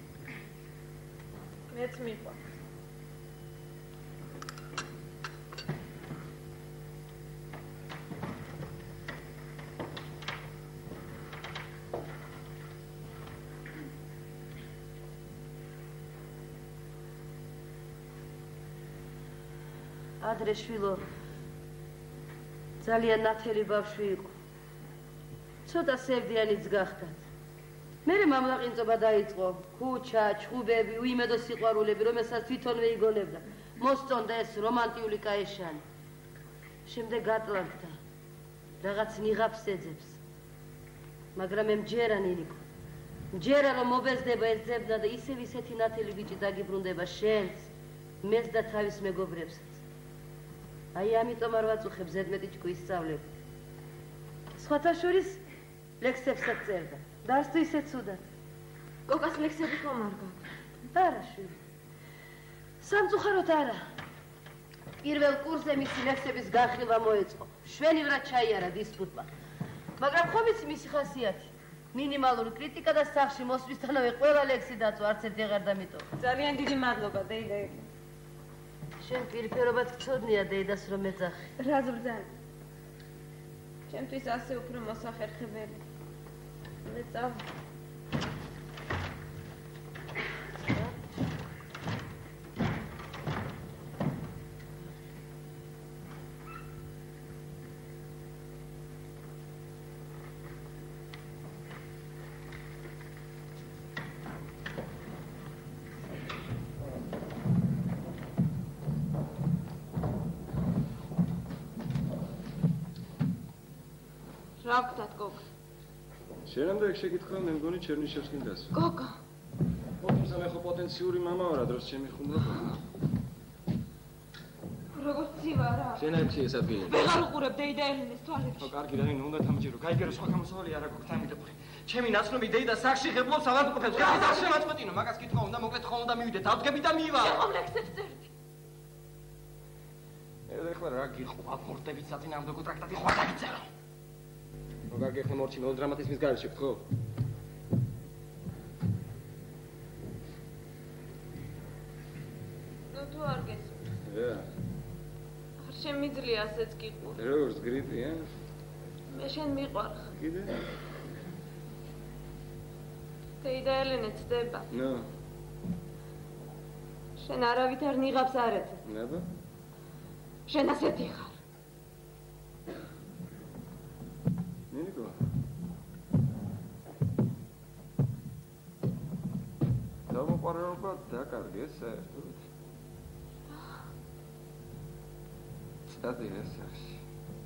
მეც მიყვარს. ადრე შვილო ძალიან ნათელი ბავშვი იყო. ცოტა სევდიანიც გახდათ. მერე მამლაყინწობა დაიწყო. ქუჩა, ჩხუბები, უიმედო სიყვარულები, რომელსაც თვითონვე იგონებდა. მოსწონდა ეს რომანტიული კაეშანი. შემდეგ გატლანქდა. რაღაც ნიღაბს ეძებს. მაგრამ მე მჯერა ნინიკო. მჯერა რომ მობეზდება ეს ძებნა და ისევ ისეთი ნათელი ბიჭი დაგიბრუნდება შენს, მეც და თავის მეგობრებსაც. აი ამიტომ არ ვაწუხებ ზედმეტი ჭკუისწავლები. სხვათა შორის ლექსებსაც წერდა. დარს თუ ისე ცუდად. კოკას ლექსები ხომ არ გაქვს? არა შვილი. სამწუხაროდ არა. პირველ კურსზე მისი ლექსების განხილვა მოეწყო. შვენივრად ჩაიარა დისპუტმა. მაგრამ ხომ იცი მისი ხასიათი? მინიმალური კრიტიკა და სახში მოსვლისთანავე ყველა ლექსი დაწვა, არც ერთი აღარ დამიტოვა. ძალიან დიდი მადლობა დეიდა ელენა. შენ პირფერობად გწოდნია დედას რომ ეძახი. რა ზბრძალი. ჩემთვის ასე უფრო მოსახერხებელი. მე წავ. რა ვქნათ გოგა? შენამდე ეგ შეკითხვა მე მგონი ჩერნიშევს გინდას. გოგა. თუმცა მე ხო პოტენციური მამა ვარ, დროს შემიხუნდა. როგორ ცივა რა? შენაიცი ეს ადგილი. ვეღარ უყურებ დეიდა ელენეს თვალებში. ხო კარგი და ნუ უნდა თამჯერო. გაიგერო სხვა გამოსავალი არ აქვს თამიდებული. ჩემი ნაცნობი დეიდა სახში ღებულობს ავადმყოფებს. გაიძა შემაწყვეტინო, მაგას კითხვა უნდა მოკლედ ხო უნდა მივიდეთ. ავდგები და მივა. შენ ლექსებს წერდი. ეხლა რა გიყვა ფორტებით საწინააღმდეგო ტრაქტატი ხო არ დაგიწერო. მაგარი ხე მორჩი მელოდრამატიზმის გარეშე ხო? ნუ თუ არ გესმის. არ შემიძლია ასეც გიყური. როგორც გრიპი, მე შენ მიყვარხ. კიდე? დეიდა ელენე ცდება. ნო. შენ არავითარ ნიღაბს არ ეძებ. ნება? შენ ასეთი ხარ. ნინიკო. დამოყარეობა დაკარგეს საერთოდ. წადი სახში.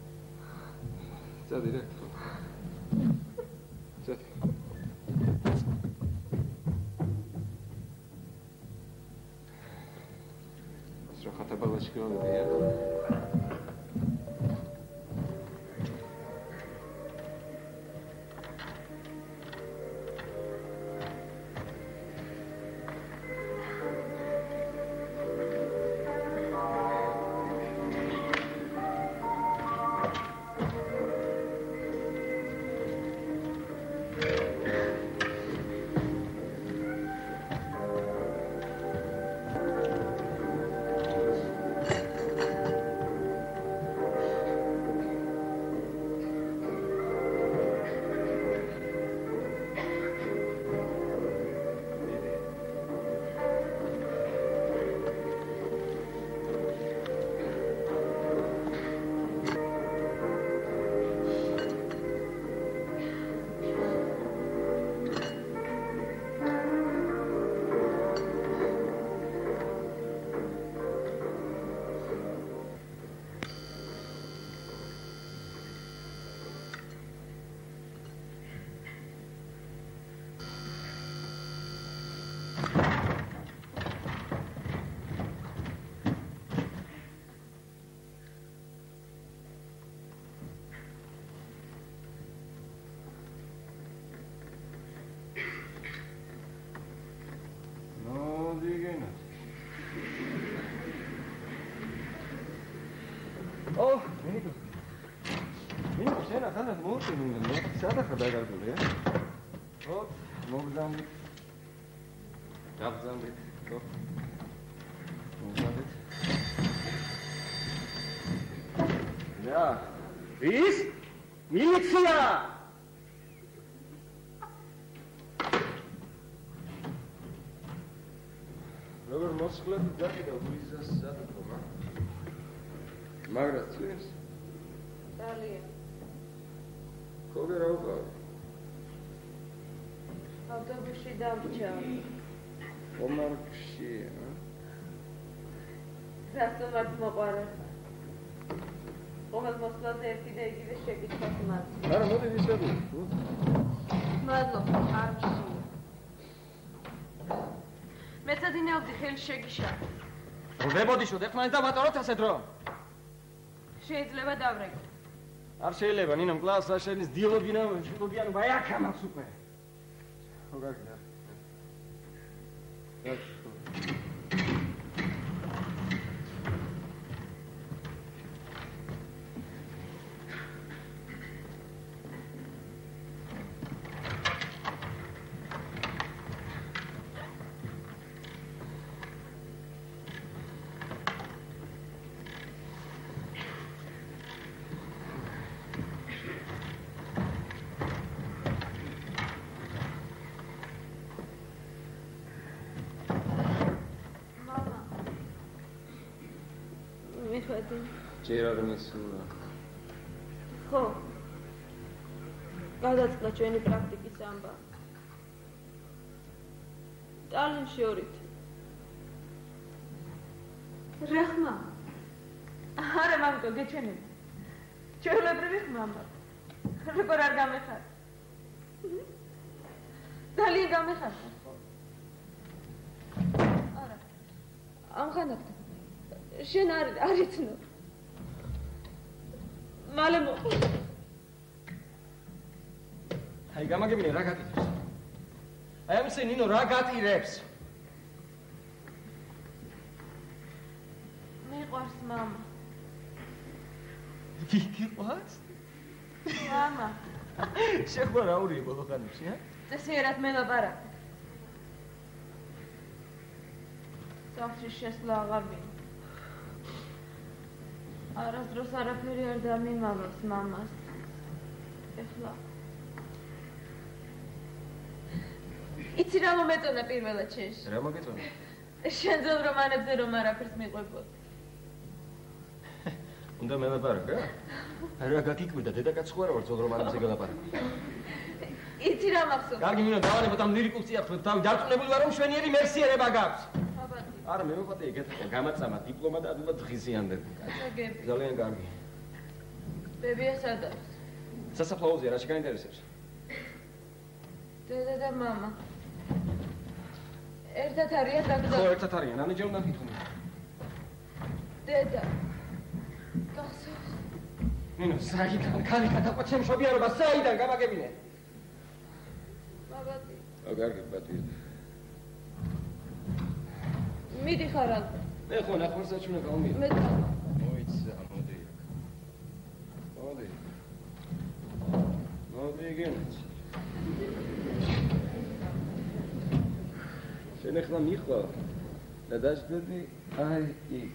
წადი რა თქო. წადი. Что хотя бы лачки он приехал. Სადაც მოუწინე, სადაც დაგარგული, ხო, მოგზავნით. დაბზავნით, ხო. მოგზავნით. და ის მილიცია! როგორ მოსხლები დაკიდა ლუიზას სადღობა? მაგრამ წვირს? ძალიან. როგორ ავყავ? ავტობუსში დამჭა. ომარკში, რასტომაც მოყარა. ყოველ მოსვლაზე ერთი და იგივე შეკითხვას მართლა. არა, მოდი ვისაუბროთ. მადლობა, არ მშია. მეცადინეობდი ხელი შეგიშა. ვებოდიშოთ, ერთმანეთს დავატოვოთ ასე დრო. შეიძლება დავრეკო. არ შეიძლება, ნინომ კლასს არ შენის დილობიან ვაიაკა მაქვს უკვე. ხო გაგდა. ჯერ არ მისულა. ხო. გადაწყდა ჩვენი პრაქტიკის ამბავი. ტალინში ორით. რა ხმა? არა მამკო, გეჩვენები. ჩვეულებრივი ხმამა. როგორ არ გამეხარ? ძალიან გამეხარ. არა. ამხანად. შენ არ იცნო. მალე მოყვა. აი გამაგებინე რა გატირებს? აი ამისე ნინო რა გატირებს? მიყვარს მამა. გიყვარს? მამა. შეხვა რა ურია ბოლო ხანებში, წესიერად მელაპარაკე. სახლში შესვლა აღარ მინდა. არასდროს არაფერი არ დამიმამავს მამას. ეხლა იცი რა მომეწონა პირველად შენში? რა მოგეწონა? შენ ძველ რომანებზე რომ არაფერს მიყვებოდ. უნდა მელაპარაკე? რა გაგიკვირდა დედაკაც ხო არა ვარ ძველ რომანებზე გელაპარაკე. იცი რა მახსოვს? კარგი მინდა დავანებოთ ამ ლირიკულ წიაღს, თავი დარწმუნებული ვარ რომ მშვენიერი მეხსიერება გაქვს. არა მე ვიყავ ეგეთი გამაწამა დიპლომა და ადვილად ღიზიანდება. გაგები. ძალიან კარგი. ბებია სადაც? სასაფლაოზეა, რა შეგაინტერესებს? დედა და მამა. ერთად არიან დაგდა. ხო, ერთად არიან, ამიჯერ უნდა გითხო. დედა. გახსოვს? ნინო, საიდან კალი გადაყვა ჩემ მშობიარობას, საიდან გამაგებინე? ბაბათი. კარგი, ბატონო. მიდიხარ ალყა. მე ხო ნახევარსაც უნდა გავმირო. მე მოიცა, მოდი. მოდი. მოდი გენც. შენ ახლა მიხვალ და დაждები აი იქ.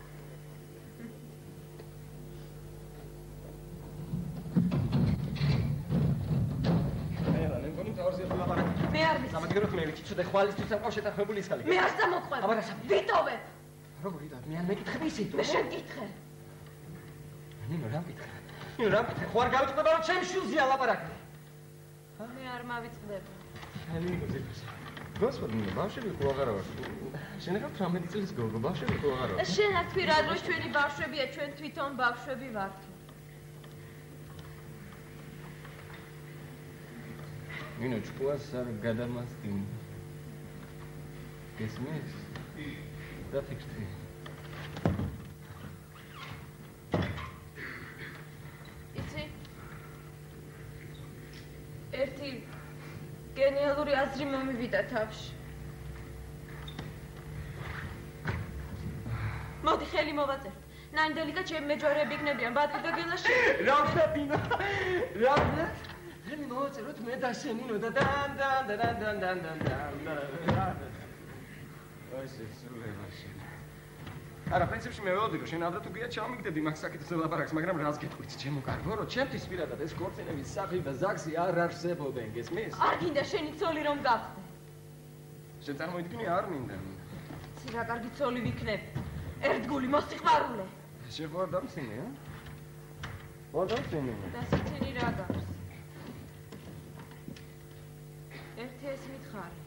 მე არ ვიცი. სამაგიეროდ მე ვიცი, ცოტა ხვალისთვის ამ ყავს შეთანხმებული ისკალი. მე არ წამოყვება. აბა რა ვიტოვებ. როგორი და მე არ მეკითხები ისე თუ. მე შენ გითხე. ნინო რა მკითხე? ნინო რა მკითხე? ხო არ გავიწყდება რომ ჩემ შულზეა ლაპარაკი. მე არ მავიწყდება. აი ნიკო ზექს. გასვლა ნინო ბავშვები ხო აღარა ვარ. შენ ახლა 18 წლის გოგო ბავშვები ხო აღარა ვარ. შენ არ თქვი რა დროს ჩვენი ბავშვებია, ჩვენ თვითონ ბავშვები ვართ. ნინო ჭკუას არ გადამასწინ. გესმის? და ფიქრთი. იცი? ერთი გენიალური აზრი მომივიდა თავში. მოდი ხელი მოვაწერთ. ნაინდელი და ჩემი მეჯვარეები იქნებიან ბატრი და გელაში. რა ვთქვინა? რა ვთქვი? მე მოვაწეროთ მე და შენ ნინო და დან. ასე სულევაში. არა, პრინციპში მე ველოდი რომ შენ აბრა თუ გია ჩამიგდები მაგ საკითხზე ლაპარაკს, მაგრამ რას გეტყვით, ჩემო კარგო, რომ ჩემთვის პირადად ეს ქორწინების სახლი და ზაქსი არ არსებობენ, გესმის? არ გინდა შენი ცოლი რომ გახდე. შენ წარმოიდგინე არ მინდა. იცი რა კარგი ცოლი ვიქნებ. ერთგული მოსიყვარულე. შენ ხო არ დამცინე, ა? ხო დამცინე. დასიცინი რა გაქვს? ერთი ეს მითხარი.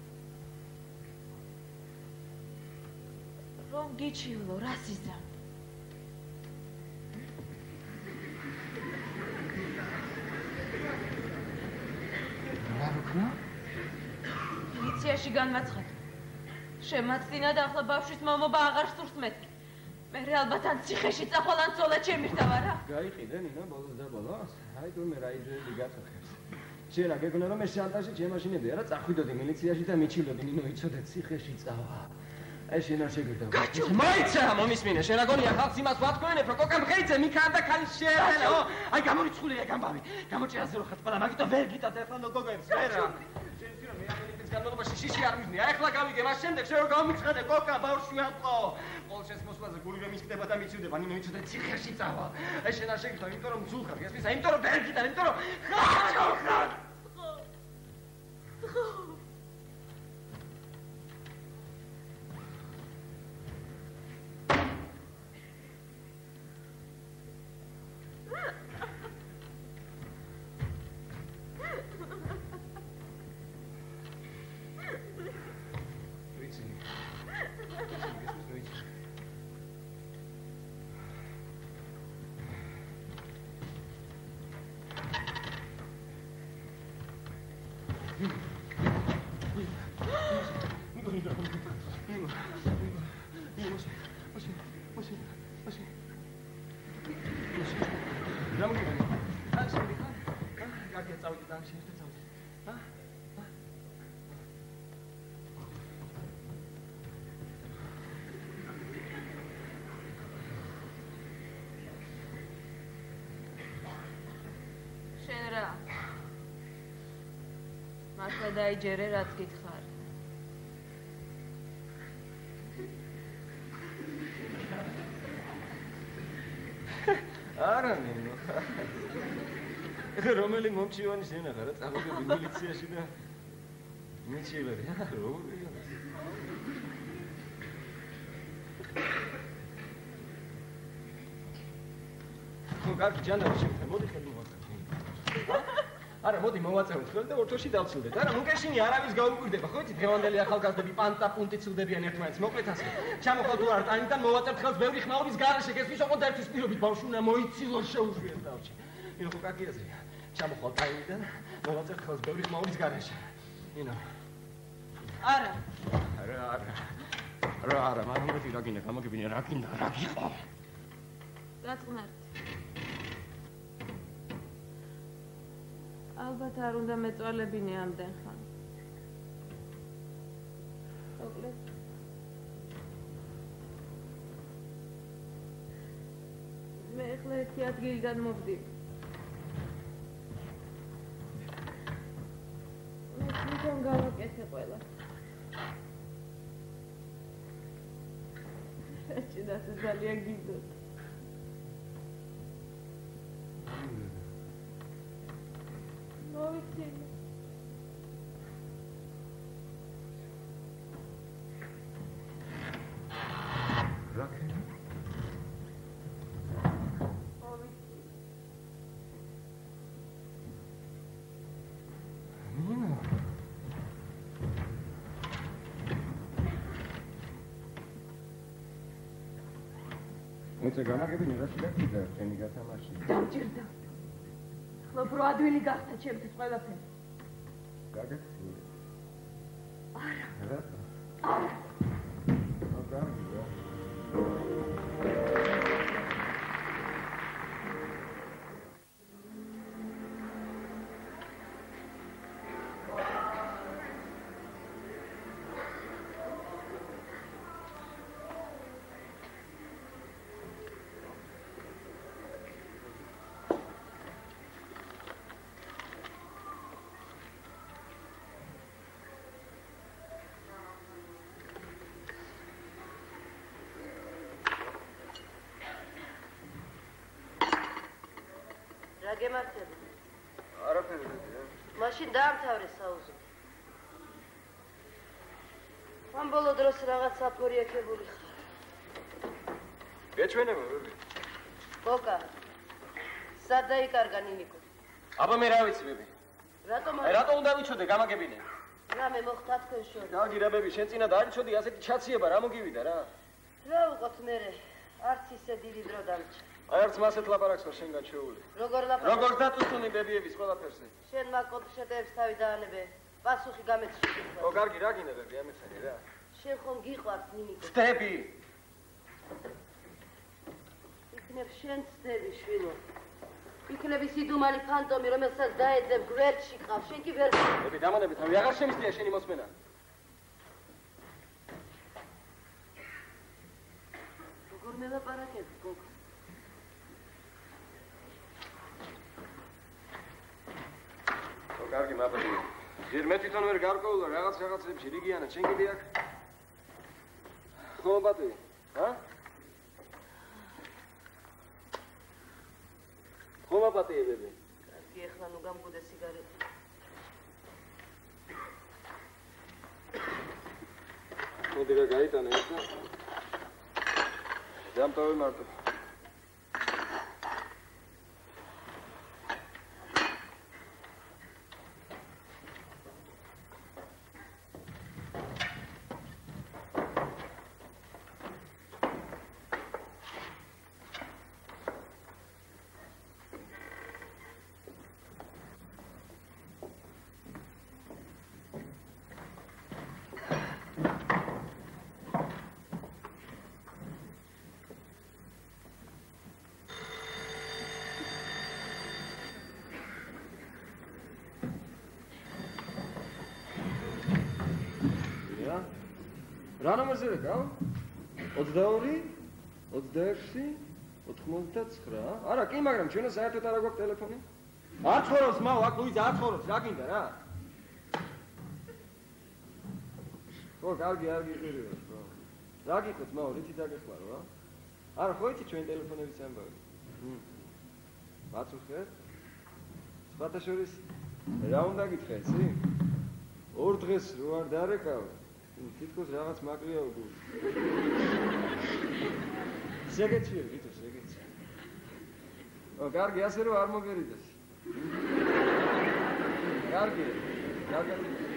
რომ გიჩივლო, რას იზამ? რა ვქნა? მილიციაში განმაცხადა. შემაცდინა და ახლა ბავშვის მამობა აღარ სურს მეთქი. მე ალბათ ან ციხეში წახვალ ან ცოლად შემირთავა რა. გაიყიდე ნინა ბოლოს და ბოლოს. აი თუ მე რა იდეები გაწუხებს. შენ რა გეგონა რომ მე შანტაჟი ჩემაშინები არა წახვიდოდი მილიციაში და მიჩილოდი ნინო იცოდე ციხეში წავა. აი შენ არ შეგვიდა. მოიცა მომისმინე შენ აგონია ხალხს იმას ვათქვენებ რომ კოკამ ხეიძე მიქან და ქალი შეელა. აი გამორიცხულია გამბავი. გამოჭერაზე რო ხარ ყველა მაგიტო ვერ გიტად ახლა გოგოებს ვერა. შენ ისე რომ მე ამერიკის განმავლობაში შიში არ მიზნია. ახლა გავიგე მას შემდეგ შენ რო გამიცხადე კოკა ბავშვი ატყო. ყოველ შენს მოსვლაზე გული რომ მისკდება და მიცივდება ნინო იცოდე ციხეში წავა. აი შენ არ შეგვიდა იმიტომ რომ ძულ ხარ. გესმის? აი იმიტომ რომ ვერ გიტად იმიტომ რომ ხარ. მართლა დაიჯერე რაც გითხარ. არა ნინო. ეხლა რომელი მომჩივანი შენახა რა წავიდები მილიციაში და მიჩილები. როგორია? ხო კარგი ჯანდაბი შევიდა. მოდი ხელი მოვაწევ. არა, მოდი მოვაწევთ ხელი და ორთოში დავცილდეთ. არა, მუკეშინი არავის გაუკვირდება, ხო იცი? დღევანდელი ახალგაზრდები პანტა-პუნტი ცილდებიან ერთმანეთს. მოკლედ ასე. ჩამოხვალ თუ არ ტანიდან მოვაწევთ ხელს ბევრი ხმაურის გარეშე, გესმის? ოღონდ ერთვის პირობით ბავშვი უნდა მოიცილოს შეუშვიეთ თავში. ნინო ხო კარგი აზრია. ჩამოხვალ ტანიდან, მოვაწევთ ხელს ბევრი ხმაურის გარეშე. ნინო. არა. არა, მაგრამ მეტი რა გინდა, გამოგებინე რა გინდა, რა გიყო. გაწყნართ. ალბათ არ უნდა მეწვალებინე ამდენ ხან. მოკლედ. მე ახლა ერთი ადგილიდან მოვდივ. მე თვითონ გავაკეთე ყველა. ეჭიდას ძალიან გიძოთ. მოვიცინე. რაკენა? მოვიცინე. ნინო. მეც გამაგებინე რა შეგაკიდა ჩემი გათამაში. დამჭირდა. ხო პრო ადვილი გახდა ჩემთვის ყველაფერი. გაგეცი. არა. რა? არა. აგარია. რა გემართები? არაფერი ბებია. მაშინ დაამთავრე საუზო. ამ ბოლო დროს რაღაც აფორიაქებული ხარ. გეჩვენება ბები. კოკა. სად დაიკარგა ნინიკო? აბა მე რა ვიცი ბები. რატომ რატო უნდა ვიცოდე გამაგებინე? რამე მოხდა თქვენ შორის? გაგი რა ბები, შენ წინა დაარჩოდი ასეთი ჩაციება რა მოგივიდა რა? რა უყოთ მერე? არც ისე დიდი დრო დამჭა. აი არც მასეთ ლაპარაკს ვარ შენგან შეეული. როგორ ლაპარაკ? როგორ დაწუსტუნი ბებიების ყველაფერზე? შენ მაკოტშეტებს თავი დაანებე. პასუხი გამეცი. ო კარგი რა გინდა ბები, ამიხარი რა. შენ ხომ გიყვარს ნინიკო? ვწდები. იქნებ შენ ვწდები შვილო. იქნებ ის იდუმალი ფანტომი, რომელსაც დაეძებ გვერდში ყავს. შენ კი ვერ ბები, დამანები თავი, აღარ შემიძლია შენი მოსმენა. როგორ მელაპარაკებ, გოგო? ო კარგი მაბები. ჯერ მე თვითონ ვერ გარკვეულა რაღაცებში რიგიანად შენ კიდე აქ. ხო ბატონი, ჰა? ხომა პატიებები. კარგი, ეხლა ნუ გამგუდე სიგარეტი. მოდი რა გაიტანე ეს და დამტოვე მარტო. რა ნომერზე გავა? 22 26 99. არა, კი, მაგრამ ჩვენო საერთოდ არ აქვს ტელეფონი. არ ცხოვრობს მაო, აქ ლუიზა არ ცხოვრობს, რა გინდა რა? ხო, კარგი, არ გიყირიო, ხო. რა გიყოთ მაო, რითი დაგეხმარო, რა? არა, ხო იცი ჩვენ ტელეფონების ამბავი. მაწუხე? სხვათა შორის რა უნდა გითხრა, იცი? ორ დღეს რო არ დარეკავ, თითქოს რაღაც მაკლია უგული. შეგეჩვიე, ვიტო, შეგეჩვიე. ო, კარგი, ასე რომ არ მოგერიდეს. კარგი, კარგი.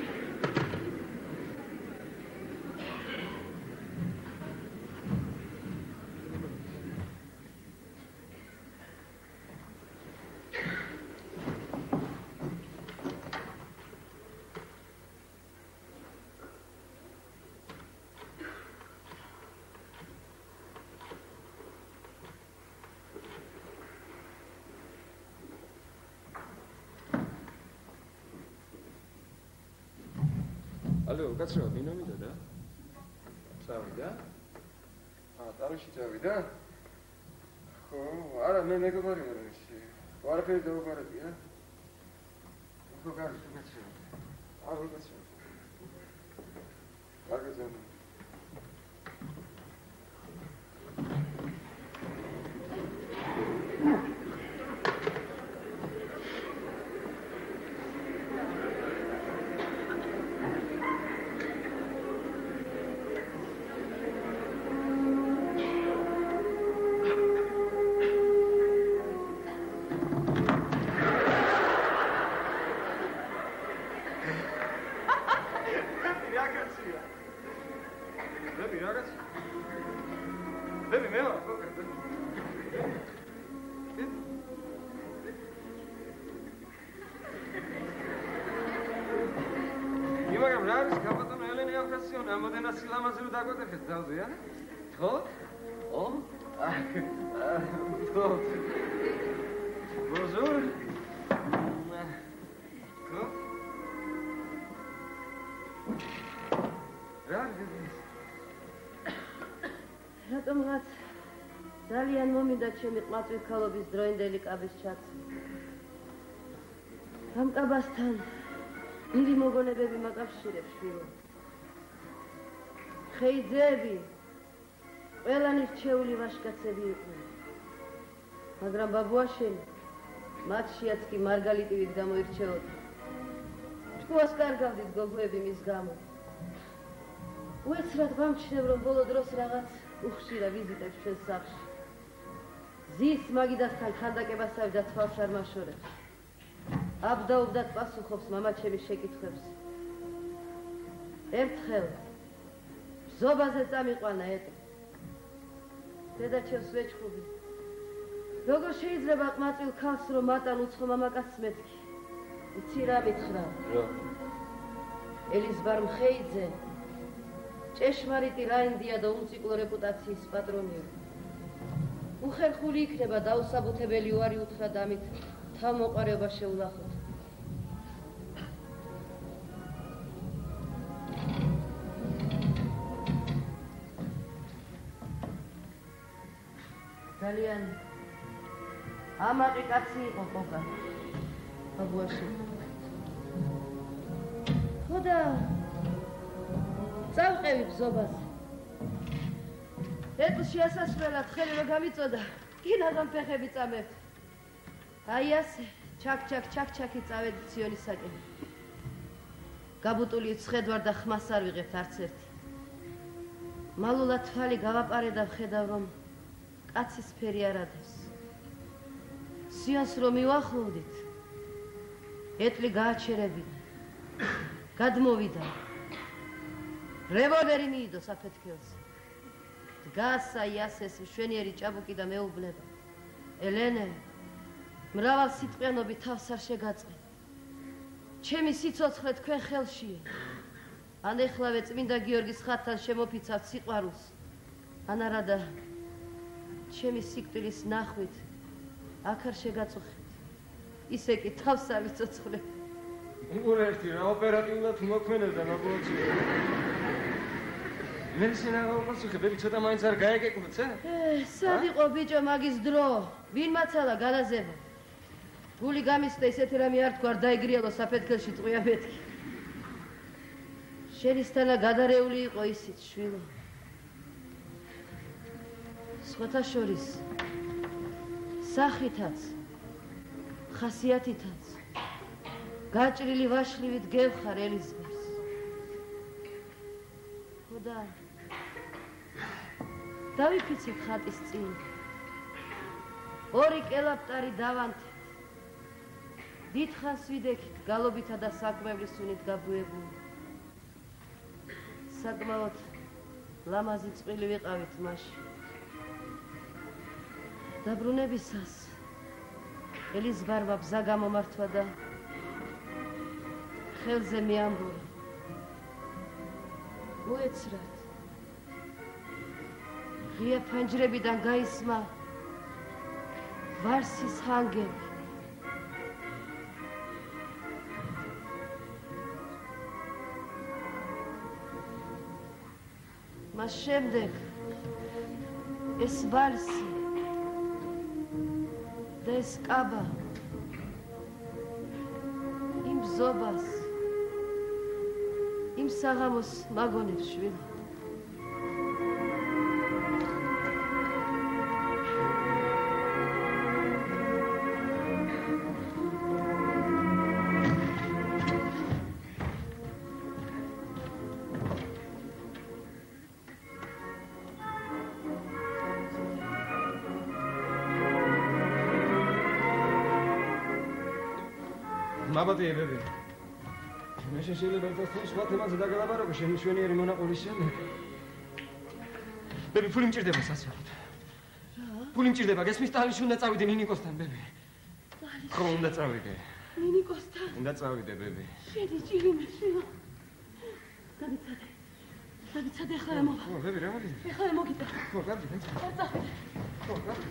ალო, კაცო, ვინო მიდოდა? წავიდა? ტარში წავიდა? ხო, არა, მე მეგობარი ვარ ისე. ვარაფერი დაუყარებია? ხო, კარგი, კაცო. ალო, კაცო. კარგი ზემო. რატომღაც ძალიან მომინდა ჩემი ყმაწვით ქალობის დროინდელი კაბის ჩაცმა. ამ კაბასთან დიდი მოგონებები მაკავშირებს შვილო. ხეიძეები ყველანი რჩეული ვაჟკაცები იყვნენ. მაგრამ ბაბუაშენი მათშიაც კი მარგალიტივით გამოირჩეოდა. ჭკუას კარგავდით გოგოები მის გამო. უეცრად გამჩნევ, რომ ბოლო დროს რაღაც უხშირა ვიზიტებს ჩვენს სახლში. ზის მაგიდასთან ქანდაკებასავი და თვალს არ მაშორებს. აბდაუბდად პასუხობს მამაჩემის შეკითხვებს. ერთხელ ბზობაზე წამიყვანა ეტო. დედაჩემს ვეჩხუბი. როგორ შეიძლება ყმაწვილ ქალს რომ მატან უცხო მამაკაცს მეთქი? იცი რა მითხრა? რა? ელიზბარ მხეიძე ჭეშმარიტი რაინდია და უმციკლო რეპუტაციის პატრონია. უხერხული იქნება დაუსაბუთებელი უარი უთხრა და ამით თავმოყარეობა შეულახოთ. ძალიან ამაყი კაცი იყო ყოყა აბუაში. ხოდა წავყევი ბზობაზე. ეტლში ასასვლელად ხელი რო გამიწოდა, კინაღამ ფეხები წამებთ. აი ასე, ჩაქ-ჩაქი წავედი ციონისაკენ. გაბუტული ვცხედვარ და ხმას არ ვიღებთ არც ერთი. მალულად თვალი გავაპარე და ვხედავ, რომ კაცის ფერი არ ადევს. სიონს რომ მივახლოვდით, ეტლი გააჩერებინა, გადმოვიდა. რევოლვერი მიიდო საფეთქელზე. დგასა იასეს მშვენიერი ჭაბუკი და მეუბნება. ელენე, მრავალ სიტყვიანობით თავს არ შეგაწყენ. ჩემი სიცოცხლე თქვენ ხელშია. ან ეხლავე წმინდა გიორგის ხატთან შემოფიცავთ სიყვარულს. ან არადა ჩემი სიკვდილის ნახვით აქ არ შეგაწუხეთ. ისე კი თავს არ ვიცოცხლებ. უერთი რა ოპერატიულად მოქმედებდა ნაბოლოჩი. მე შენაღა უპასუხებები ცოტა მაინც არ გაეკეკმოთ, სად იყო ბიჭო მაგის დრო? ვინ მაცალა განაზება? გული გამისდა ისეთი რამე არ თქვა, დაიგრიალო საფეთქელში წყვია მეთქი. შენისთანა გადარეული იყო ისიც შვილო. სხვათა შორის სახითაც, ხასიათითაც გაჭრილი ვაშლივით გევხარ ელიზბერს. ხოდა დავიფიცებ ხატის წინ. ორი კელაპტარი დავანთეთ. დიდხანს ვიდექით გალობითა და საკმევლის უნით გაბუებული. საკმაოდ ლამაზი წყვილი ვიყავით მაშინ. დაბრუნებისას ელიზბარმა ბზა გამომართვა და ხელზე მიამბურა. უეცრად ღია ფანჯრებიდან გაისმა ვარსის ჰანგები. მას შემდეგ ეს ვალსი და ეს კაბა იმ ბზობას, იმ საღამოს მაგონებს შვილო. მაბადიებები. მე შეიძლება ერთად სხვა თემაზე დაგელაპარაკო შენი მშვენიერი მონაყოლის შემდეგ. ბები, ფული მჭირდება სასწრაფოდ. რა? ფული მჭირდება, გესმის ტალიშში უნდა წავიდე ნინიკოსთან, ბები. ხო, უნდა წავიდე. ნინიკოსთან? უნდა წავიდე, ბები. შენი ჭირიმე, შვილო. გამიცადე. გამიცადე, ახლა რა მოვა? ხო, ბები, რა მოდი? ახლა რა მოგიწევ? ხო, კარგი, დაიწყე. არ წავიდე. ხო, კარგი.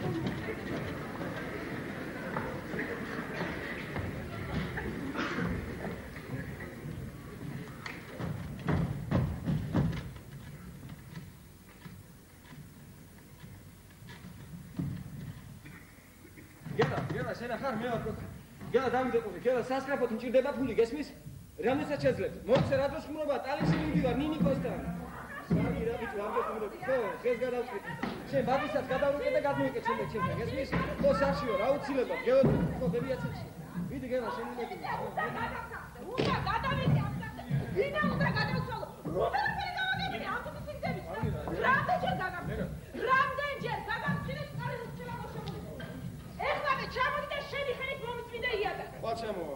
გელა, შენ ახარ მე ვარ. გელა დავიდე ყური, გელა სასწრაფოდ მჭირდება ფული, გესმის? რამესაც შეძლებთ? მოიცე რა დროს ხმრობა, ტალიშში მივდივარ ნინიკოსთან. სანი რა ვიცი რამდენი ხმები ხო ხეს გადავწყვიტე შენ ბაგისაც გადავუკე და გადმოიკე ჩემთან გესმის ხო სახშიო რა უცილებლად გელოდი ხო ბებიაცებში ვიდი გელა შენ უნდა გადავიდე ამბავზე ვინა უნდა გადავცვალო რომელი გავაგებინე ამბობის სიგდები რამდენჯერ გადავწყვიტე წყარი რუჩელა მოშებული ეხლა მე ჩამოდი და შენი ხელით მომიწვიდე იადა ხო ჩამოვა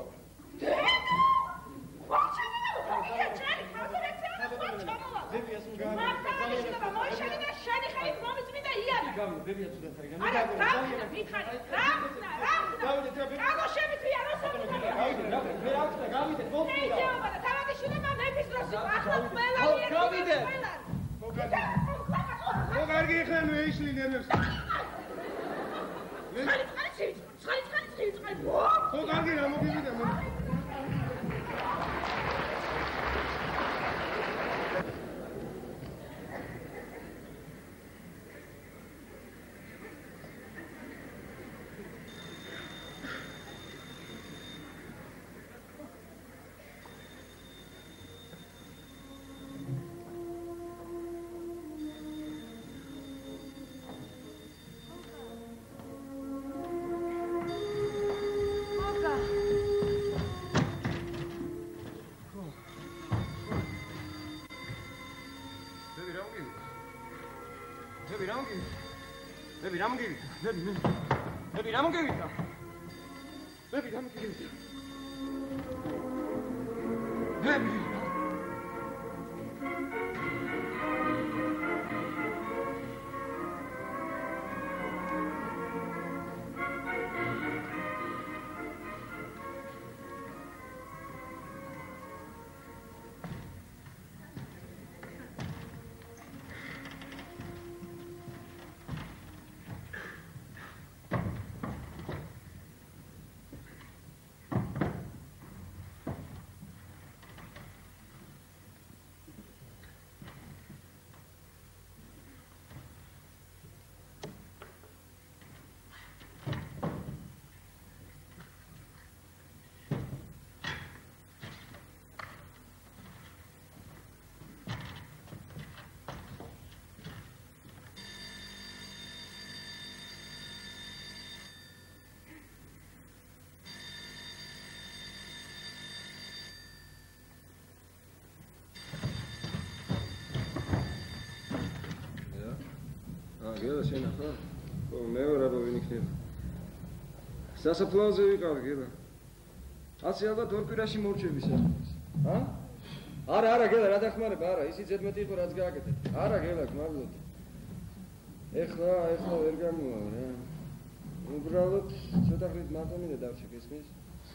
გელა შენ ახლა ხო მეორე რა ვინ იქნება სასაფლაოზე ვიყავ გელა ასე ალბათ ორ კვირაში მორჩები საქმეს არა გელა რა დახმარება არა ისიც 11 იყო რაც გააკეთეთ არა გელა გმადლობთ ეხლა ვერ გამოვა რა უბრალოდ ცოტა ხნით მარტომინე დავჭი გესმის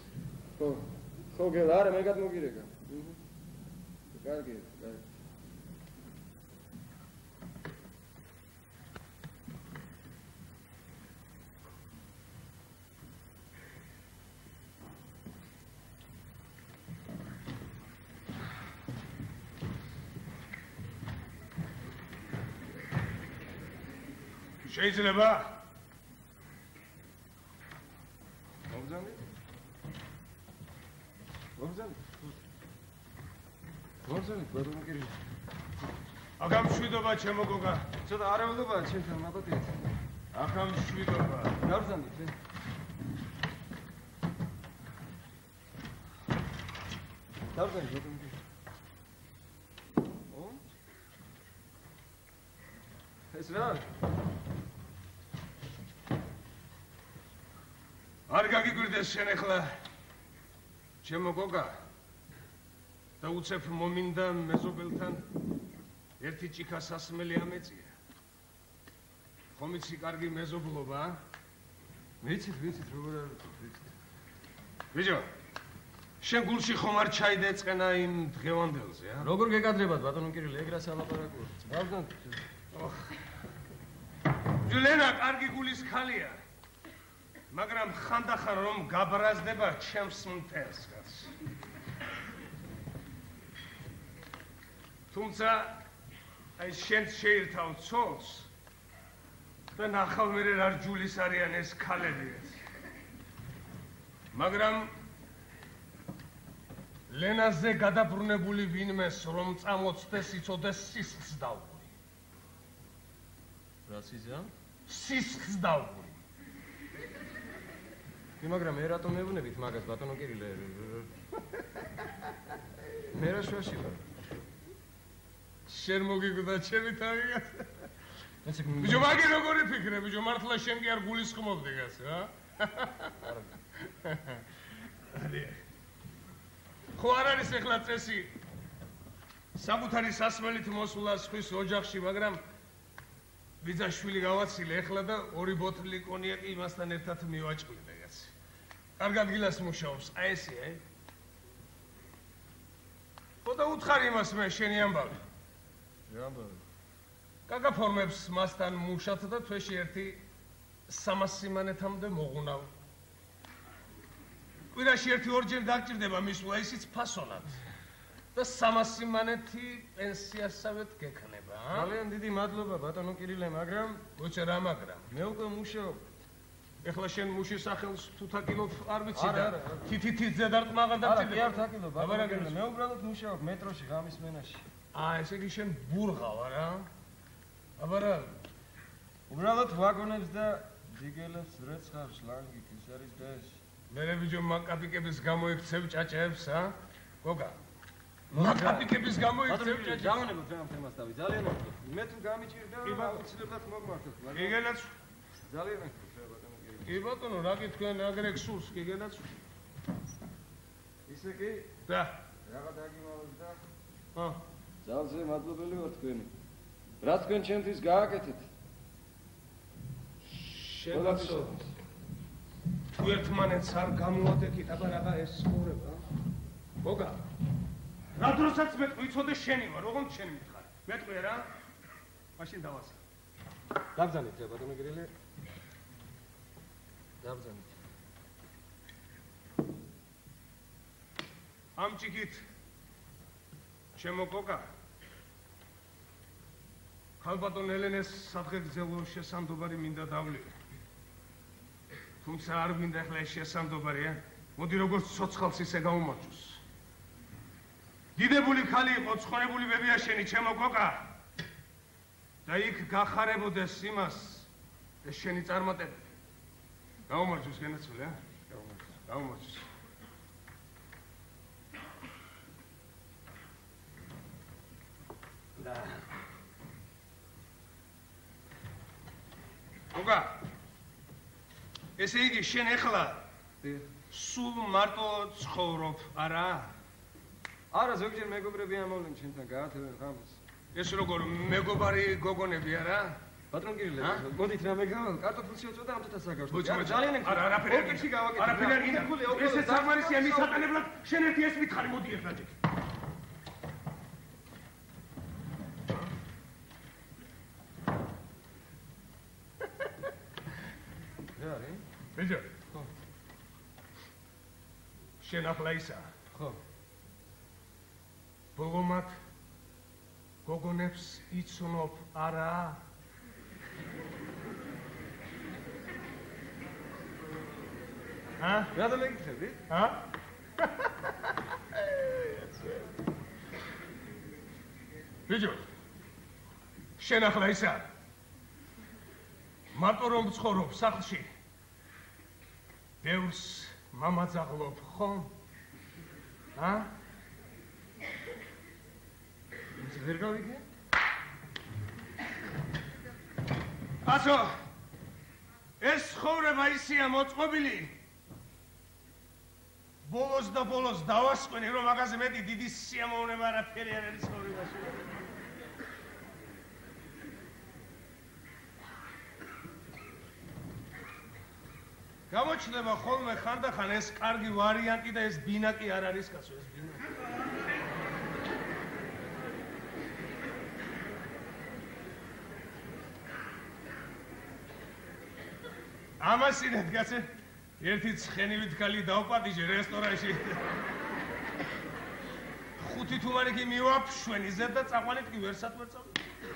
ხო გელა არა მე გადმოგირეკა კარგი შეიძლება მოგზავნით ბატონო კირი აგამ შვიდობა ჩემო გოგა ცოტა არაუდობაა ჩემთან მაპატიეთ აგამ შვიდობა დავზანდით დავზანდით ბატონო კირი ეს რა არ გაგიგვირდეს შენ ახლა ჩემო გოგა და უცებ მომინდა მეზობელთან ერთი ჭიქა სასმელი ამეწია ხომ იცი კარგი მეზობლობა ვიცით როგორ არ ვიცით ბიჭო შენ გულში ხომ არ ჩაიდეწყენა იმ დღევანდელზე როგორ გეკადრებათ ბატონო კირილე ეგ რა სალაპარაკოა დავზანდით ჯულენა კარგი გულის ხალია მაგრამ ხანდახან რომ გაბრაზდება ჩემს მთელს კაცს თუმცა აი შენ შეირთავ ცოლს და ნახავ მე რა ჯულის არიან ეს ქალები მაგრამ ლენაზე გადაბრუნებული ვინმეს რომ წამოწდეს იცოდეს სისხლს დავგური. რა სიზა? სისხლს დავგური. მაგრამ მე რატომ მეუბნებით მაგას ბატონო კირილე? მე რა შუაში ვარ? შენ მოგიგდა ჩემი თავი გასა. ბიჭო მაგე როგორი ფიქრე ბიჭო მართლა შენ კი არ გულისხმობდი გასა რა? არა. ხო არ არის ეხლა წესი საკუთარი სასმელით მოსულა სხვის ოჯახში, მაგრამ ბიძაშვილი გავაცილე ეხლა და 2 ბოთლი კონიაკი იმასთან ერთად მივაჭყლიდე კაცი. კარგ ადგილას მუშაობს, აი ესე, აი. ხო და უთხარი იმას მე შენი ამბავი. რა ამბავი? გაგაფორმებს მასთან მუშად და თვეში ერთი 300 სიმანეთამდე მოღუნავ. კვირაში 1-2 დაგჭირდება მისვლა ისიც ფასონად. და 300 სიმანეთი პენსიასავეთ გექნება, ა? ძალიან დიდი მადლობა ბატონო კირილე, მაგრამ უჩე რა მაგრამ? მე უკვე მუშაობ. ეხლა შენ მუშის სახელს თუ თაკილობ არ ვიცი და თითით ზედარტყმაღა დაგჭირდება. არა, კი არ თაკილობ, ბატონო კირილე, მე უბრალოდ მუშაობ მეტროში ღამის მენაში. ესე იგი შენ ბურღავ არა? აბარა უბრალოდ ვაგონებს და დიგელებს რეცხავს ლანგი ის არის და ეს. მერე ბიჭო მაკაპიკების გამოიქცევ ჭაჭეებს, ა? გოგა. მაკაპიკების გამოიქცევ ჭაჭეებს. გამონებოთ რა ამ თემას დავი, ძალიან მოგწონს. მე თუ გამიჭირდა, აუცილებლად მოგმართოთ, მაგრამ გიგენაც ძალიან მოგწონს რა ბატონო კირილე. კი ბატონო, რა გითქვენ აგრე გსურს, გიგენაც? ისე კი? და რაღა დაგიმოვეს და ძალზე მადლობელი ვარ თქვენი. რა თქვენ ჩემთვის გააკეთეთ? შეგაცო. თუ ერთმანეთს არ გამოადექით, აბა რაღა ეს ცხოვრება. გოგა. რა დროსაც მე ვიცოდე შენი ვარ, ოღონდ შენი მითხარ. მეტყვია რა? მაშინ დავასწრე. დაბრძანეთ რა ბატონო კირილე. დაბრძანეთ. ამ ჭიქით ჩემო გოგა ხალბატონ ელენეს სადღეგრძელო შესამდობარი მინდა დავლივე. თუმცა არ მინდა ახლა ეს შესამდობარია. მოდი როგორც ცოცხალს ისე გაუმარჯოს. დიდებული ქალი იყო, ცხონებული ბებიაშენი ჩემო გოგა. და იქ გახარებოდეს იმას ეს შენი წარმატებები. გაუმარჯოს გენაცვლე, ა? გაუმარჯოს. და გოგა ესე იგი შენ ეხლა სულ მარტო ცხოვრობ, არა? არა, ზოგჯერ მეგობრები ამოვლენ ჩემთან გაათევენ ხამს. ეს როგორ მეგობარი გოგონები არა? ბატონ კირილე, მოდით რამე გავალ, კარტოფილს შეუწოდა ამ თუთა საკავშირს. არა, ძალიან ეხლა. არა, არაფერი არ გინდა. არაფერი არ გინდა. ესე სამარისია მის ატანებლად, შენ ერთი ეს მითხარი, მოდი ერთად ჯერ. რა არის? ბიჭო. ხო. შენ ახლა ისა. ხო. ბოლომად გოგონებს იცნობ, არა? რა დამეკითხები? ბიჭო. შენ ახლა ისა. მარტო რომ ცხოვრობ სახლში. ბევრს მამაძაღლობ, ხო? ვერ გავიგე? ასო. ეს ცხოვრება ისია მოწყობილი. ბოლოს და ბოლოს დავასკვენი, რომ მაგაზე მეტი დიდი სიამოვნება არაფერი არ არის ცხოვრებაში. გამოჩნდება ხოლმე ხანდახან ეს კარგი ვარიანტი და ეს ბინაკი არ არის კაცო, ეს ბინაკი. ამასინეთ კაცო, ერთი ცხენივით ქალი დავპატიჟე რესტორანში. 5 თუმარი კი მივაფშვენი ზედ და წაყვანით კი ვერსად ვერ წავ.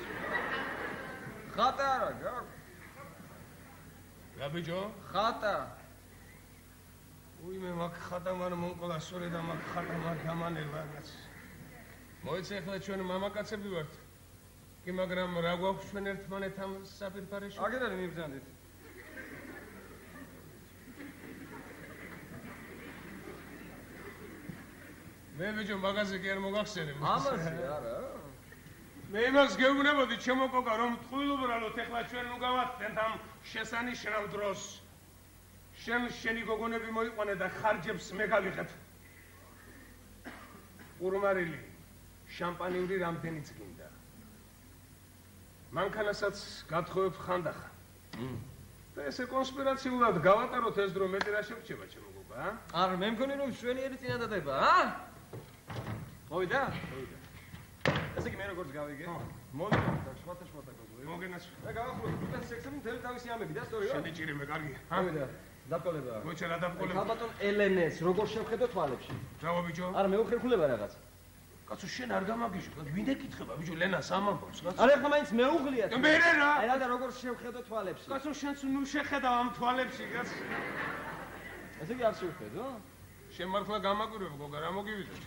ხატა არა გაქვს. რა ბიჭო? ხატა. უიმე მაგ ხატამარ მონკოლა სწორე და მაგ ხატამარ გამანელა რაც. მოიცა ახლა ჩვენ მამაკაცები ვართ. კი მაგრამ რა გვაქვს ჩვენ ერთმანეთთან საფირფარეში? აგერ არის მიბრძანდით. მე ბიჭო მაგაზე კი არ მოგახსენებ. ამაზე არა. მე იმას გეუბნებოდი ჩემო კოკა რომ ტყუილუბრალოთ ახლა ჩვენ უგავახდეთ ამ შესანიშნავ დროს. შენი გოგონები მოიყვანე და ხარჯებს მე გავიღებ. ურმარილი შამპანიური რამდენიც გინდა. მანქანასაც გათხოვებ ხანდახა. და ესე კონსპირაციულად გავატაროთ ეს დრო მეტი რა შეგვჭება ჩემო გოგა, ა? არა, მე მგონი რომ შვენიერი წინადადება, ა? მოვიდა? მოვიდა. ესე კი მე როგორც გავიგე? მოვიდა და შმათა გოგო. მოგენაც. და გავახუროთ უბრალოდ სექსები მთელი თავისი ამები და სწორია? შენი ჭირი მე კარგია. მოვიდა. დაბკოლება. მოიცა რა დაბკოლება? ქალბატონ ელენეს როგორ შევხედო თვალებში? ბრავო ბიჭო. არა, მე უხერხულება რაღაც. კაცო შენ არ გამაგიჟო, ვინდა კითხება ბიჭო ლენას ამბობს, კაცო. არა, ხა მაინც მეუღლიათ. მე რა? აი რა და როგორ შევხედო თვალებში? კაცო შენც ნუ შეხედავ ამ თვალებში, კაცო. ესე კი არ შევხედო? შენ მართლა გამაკვირვებ გოგა, რა მოგივიდეთ?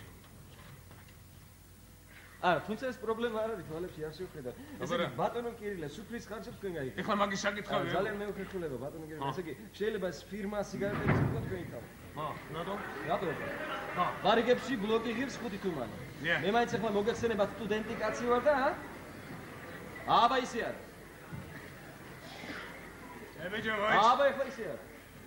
არა, თუმცა ეს პრობლემა არ არის თვალებში არ შევხედა. ესე იგი ბატონო კირილე, სუფრის ხარჯებს თქვენ გაიგეთ. ეხლა მაგის საკითხავია. ძალიან მეუხერხულება ბატონო კირილე. ესე იგი შეიძლება ეს ფირმა სიგარეტების თქვა თქვენი თავი. რატო? რატო? ბარიგებში ბლოკი ღირს 5 თუმანი. მე მაინც ახლა მოგეხსენებათ სტუდენტი კაცი ვარ და აბა ისე არა. ებიჯო ვაი. აბა ახლა ისე არა.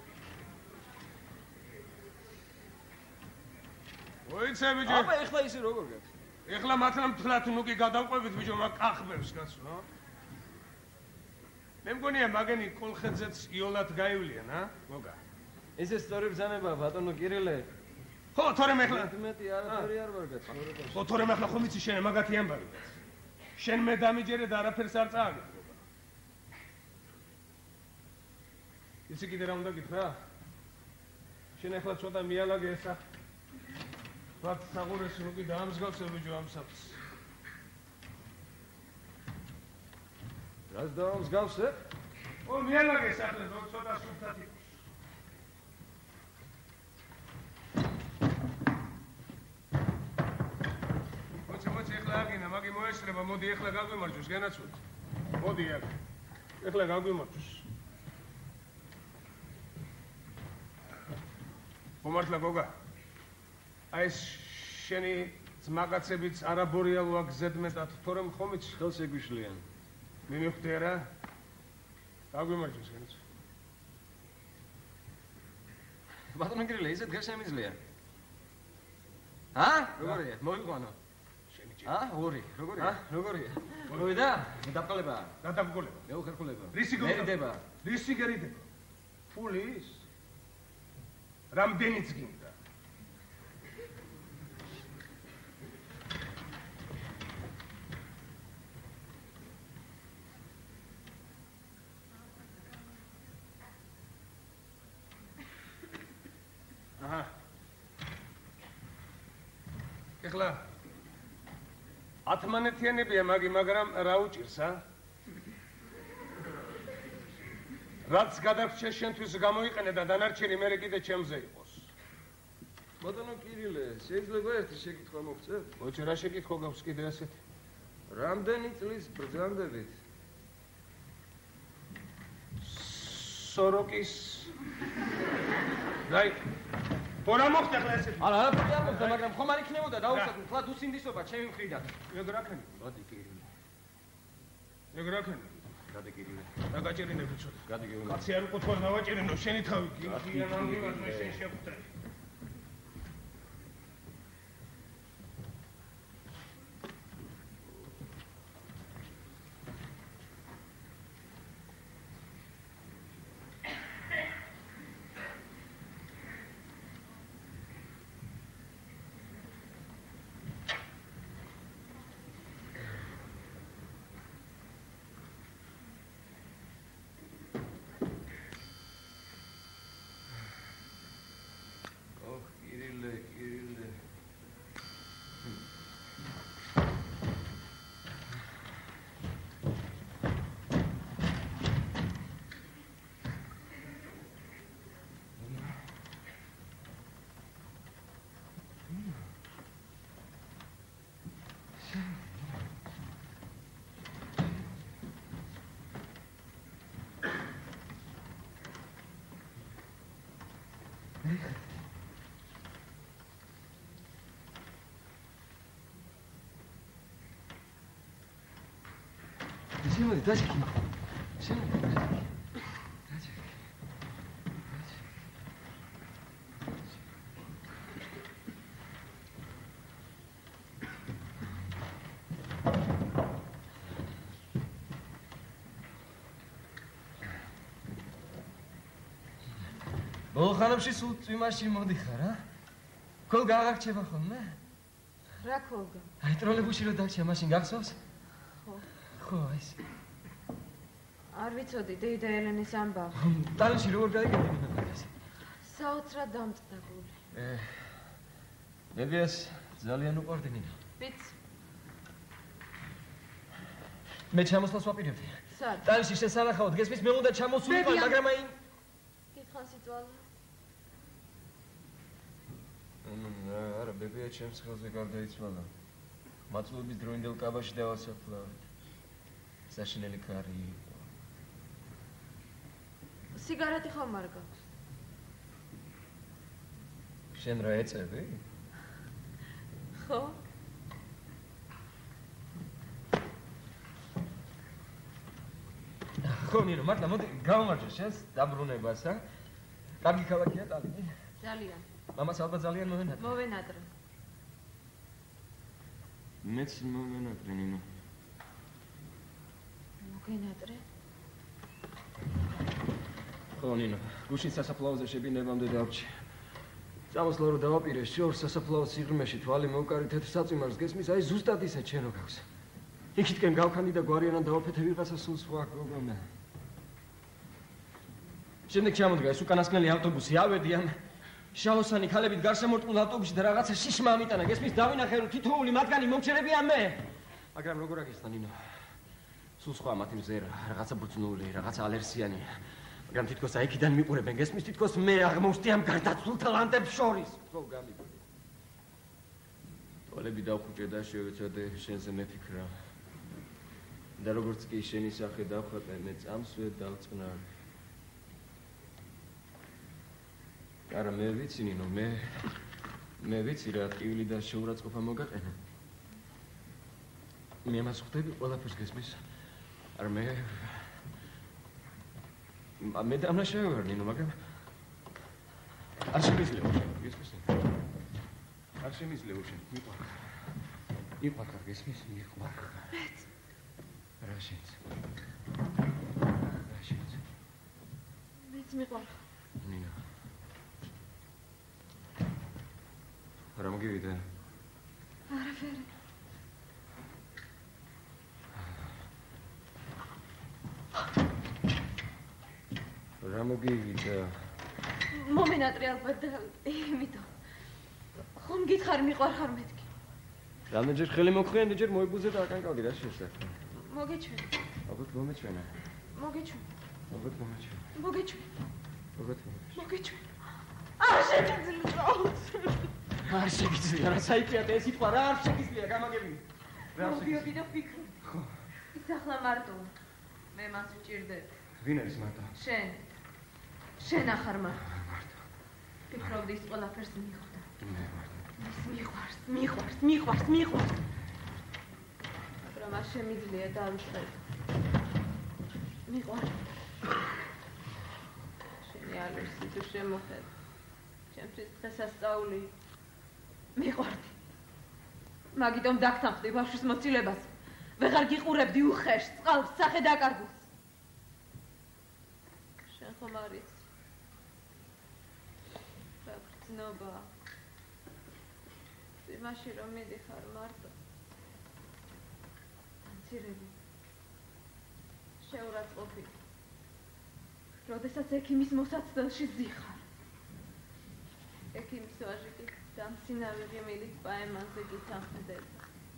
ვოიცა ბიჭო. აბა ახლა ისე როგორ გაქვს? ეხლა მართლა მთლად ნუ კი გადავყვებით ბიჭო მაგ კახბებს კაცო, რა? მე მგონია მაგენი კოლხეთზეც იოლად გაივლიან, ა? მოგა. ესე სწორი ბრძანება ბატონო კირილე. ხო, თორემ ეხლა მეტი არაფერი არ ვარ კაცო. ხო, თორემ ეხლა ხომ იცი შენ მაგათი ამბავი. შენ მე დამიჯერე და არაფერს არ წააგე. იცი კიდე რა უნდა გითხრა? შენ ეხლა ცოტა მიალაგე ესა. რაც საღურეს რუკი დაამსგავსე ბიჭო ამ საფს. რას დაამსგავსე? ო, მიალაგე საფლე, ცოტა სუფთად იყო. მოდი ეხლა აგინა, მაგი მოეშრება, მოდი ეხლა გაგვიმარჯოს, განაცვლეთ. მოდი აქ. ეხლა გაგვიმარჯოს. მომართლა გოგა. აი ეს შენი ძმაკაცებიც არაბორიალოა გზედმეტად, თორემ ხომ იცი? ხელს ეგვიშლიან. მიმიხვდე რა? გაგვიმარჯოს, განაცვლეთ. ბატონო კირილე, ისე დღეს შემიძლია? ა? როგორია? მოიყვანო. ორი, როგორია? როგორია? მოვიდა? დაბკოლება? რა დაბკოლება? მეუხერხულება. რისი გოგა? მერიდება. რისი გერიდება? ფულის? რამდენიც გინდა? აჰა. ეხლა ათმანეთიანებია მაგი, მაგრამ რა უჭირს, ა? რაც გადარჩა შენთვის გამოიყენე და დანარჩენი მერე კიდე ჩემზე იყოს. ბატონო კირილე, შეიძლება ერთი შეკითხვა მოგწევ? მოიცა რა შეკითხვა გაქვს კიდე ასეთი? რამდენი წლის ბრძანდებით? სოროკის დაი პორა მოხდა ხლა ესეთი. არა, არაფერი არ მოხდა, მაგრამ ხომ არ იქნებოდა დაუცად, თქვა უსინდისობა ჩემი მხრიდან. ეგ რა ქენი? გადი კირილე. ეგ რა ქენი? გადი კირილე. რა გაჭერინები ცოტა. გადი კირილე. კაცი არ უყუთვარ დავაჭერინო, შენი თავი გიხიან ამ იმას მე შენ შევხვდე. შემოდი, დაჭიქი. შემოდი. ბოლო ხანებში სულ წვიმაში მოდიხარ, ა? ქოლ გაღარჩება ხოლმე? რა ქოლგა? აი ტროლებუსში რო დარჩა, მაშინ გახსოვს? ხო, ეს. არ ვიცოდი დეიდა ელენის ამბავი. ტალში როგორ გაიგებდი მაგას? საოცრად დამწყდა გული. მებიას ძალიან უყვარდი ნინო. ვიცი. მე ჩამოსვლას ვაპირებდი. სად? ტალში შესანახავად გესმის, მე უნდა ჩამოსულიყო, მაგრამ აი კითხავს იწვალა. არა, ბებია ჩემს ხელზე გარდაიცვალა. მაწლობის დროინდელ კაბაში დავასაფლავეთ. საშინელი ქარი იყო. სიგარეტი ხომ არ გაქვს? შენ რა ეწევი? ხო? ხო, ნინო, მართლა მოდი გავამარჯვე შენს დაბრუნებას, ა? კარგი ქალაქია ტალინი? ძალიან. მამას ალბათ ძალიან მოვენატრე. მოვენატრე. მეც მოვენატრე, ნინო. მოგენატრე? ხო, ნინო, გუშინ სასაფლაოზე შებინებამდე დავრჩი. წამოსვლა რო დავაპირე, შორს სასაფლაოს სიღრმეში თვალი მოვკარი თეთრ საწვიმარს გესმის, აი ზუსტად ისე ჩვენ რო გაქვს. იქითკენ გავქანდი და გვარიანად დავაფეთე ვიღაცა სულ სხვა გოგონა. შემდეგ ჩამოდგა ეს უკანასკნელი ავტობუსი, ავედი ამ შალოსანი ქალებით გარშემორტყმულ ავტობუსში და რაღაცა შიშმა ამიტანა, გესმის, დავინახე რომ თითოეული მათგანი მომჩერებია მე. მაგრამ როგორ აგესნა ნინო? სულ სხვა მათი მზერა, რაღაცა ბრძნული, რაღაცა ალერსიანი. მაგრამ თითქოს აი იქიდან მიყურებენ, გესმის, თითქოს მე აღმოვსდი ამ გარდაცვლილ თალანტებს შორის. ხო, გამიგვიდი. თვალები დავხუჭე და შევეცადე შენზე მეფიქრა. და როგორც კი შენი სახე დავხატე, მე წამსვე დავწყნარ. არა, მე ვიცი ნინო, მე ვიცი რა ტკივილი და შეურაცხყოფა მოგაყენა. მე ამას ხვდები ყველაფერს გესმის. არა მე დამნაშავე ვარ ნინო, მაგრამ არ შემიძლია გესმის? არ შემიძლია უშენ, მიყვარხარ გესმის, მიყვარხარ. რა შენც? რა შენც? მეც მიყვარხარ. ნინო. რა მოგივიდა? არაფერი. რა მოგივიდა? მომენატრე ალბათ და იმიტომ. ხომ გითხარ მიყვარხარ მეთქი. რამდენჯერ ხელი მოგხვიანდი, ჯერ მოიბუძე და აკანკავდი რა შესახებ. მოგეჩვენა. აბოთ მომეჩვენა. მოგეჩვენა. აბოთ მომეჩვენა. მოგეჩვენა. აბოთ მოგეჩვენა. არ შეგიძლია. არ შეგიძლია, რა საიქიათე ეს სიტყვა, რა არ შეგიძლია, გამაგებინე. მოგიოდი და ფიქრობ. ხო. ის ახლა მარტოა. მე მას ვჭირდები. ვინ არის მარტო? შენ ახარ მარტო. ფიქრობდი ის ყველაფერს მიხვდა. მე მარტო. მიყვარს. მაგრამ არ შემიძლია დავიწყებ. მიყვარს. შენი ალერსი თუ შემოხედ. ჩემთვის დღესასწაული. მიყვარდი. მაგიტომ დაგთანხმდი ბავშვის მოცილებას. ვეღარ გიყურებდი უხეშს, წყალს, სახე დაკარგულს. შენ ხომ არ იცი? რა გრძნობა. იმაში რომ მიდიხარ მარტო. ანცირები. შეურაცხყოფი. როდესაც ექიმის მოსაცდელში ზიხარ. ექიმის ვაჟი დამცინავი ღიმილით პაემანზე გითანხმდება.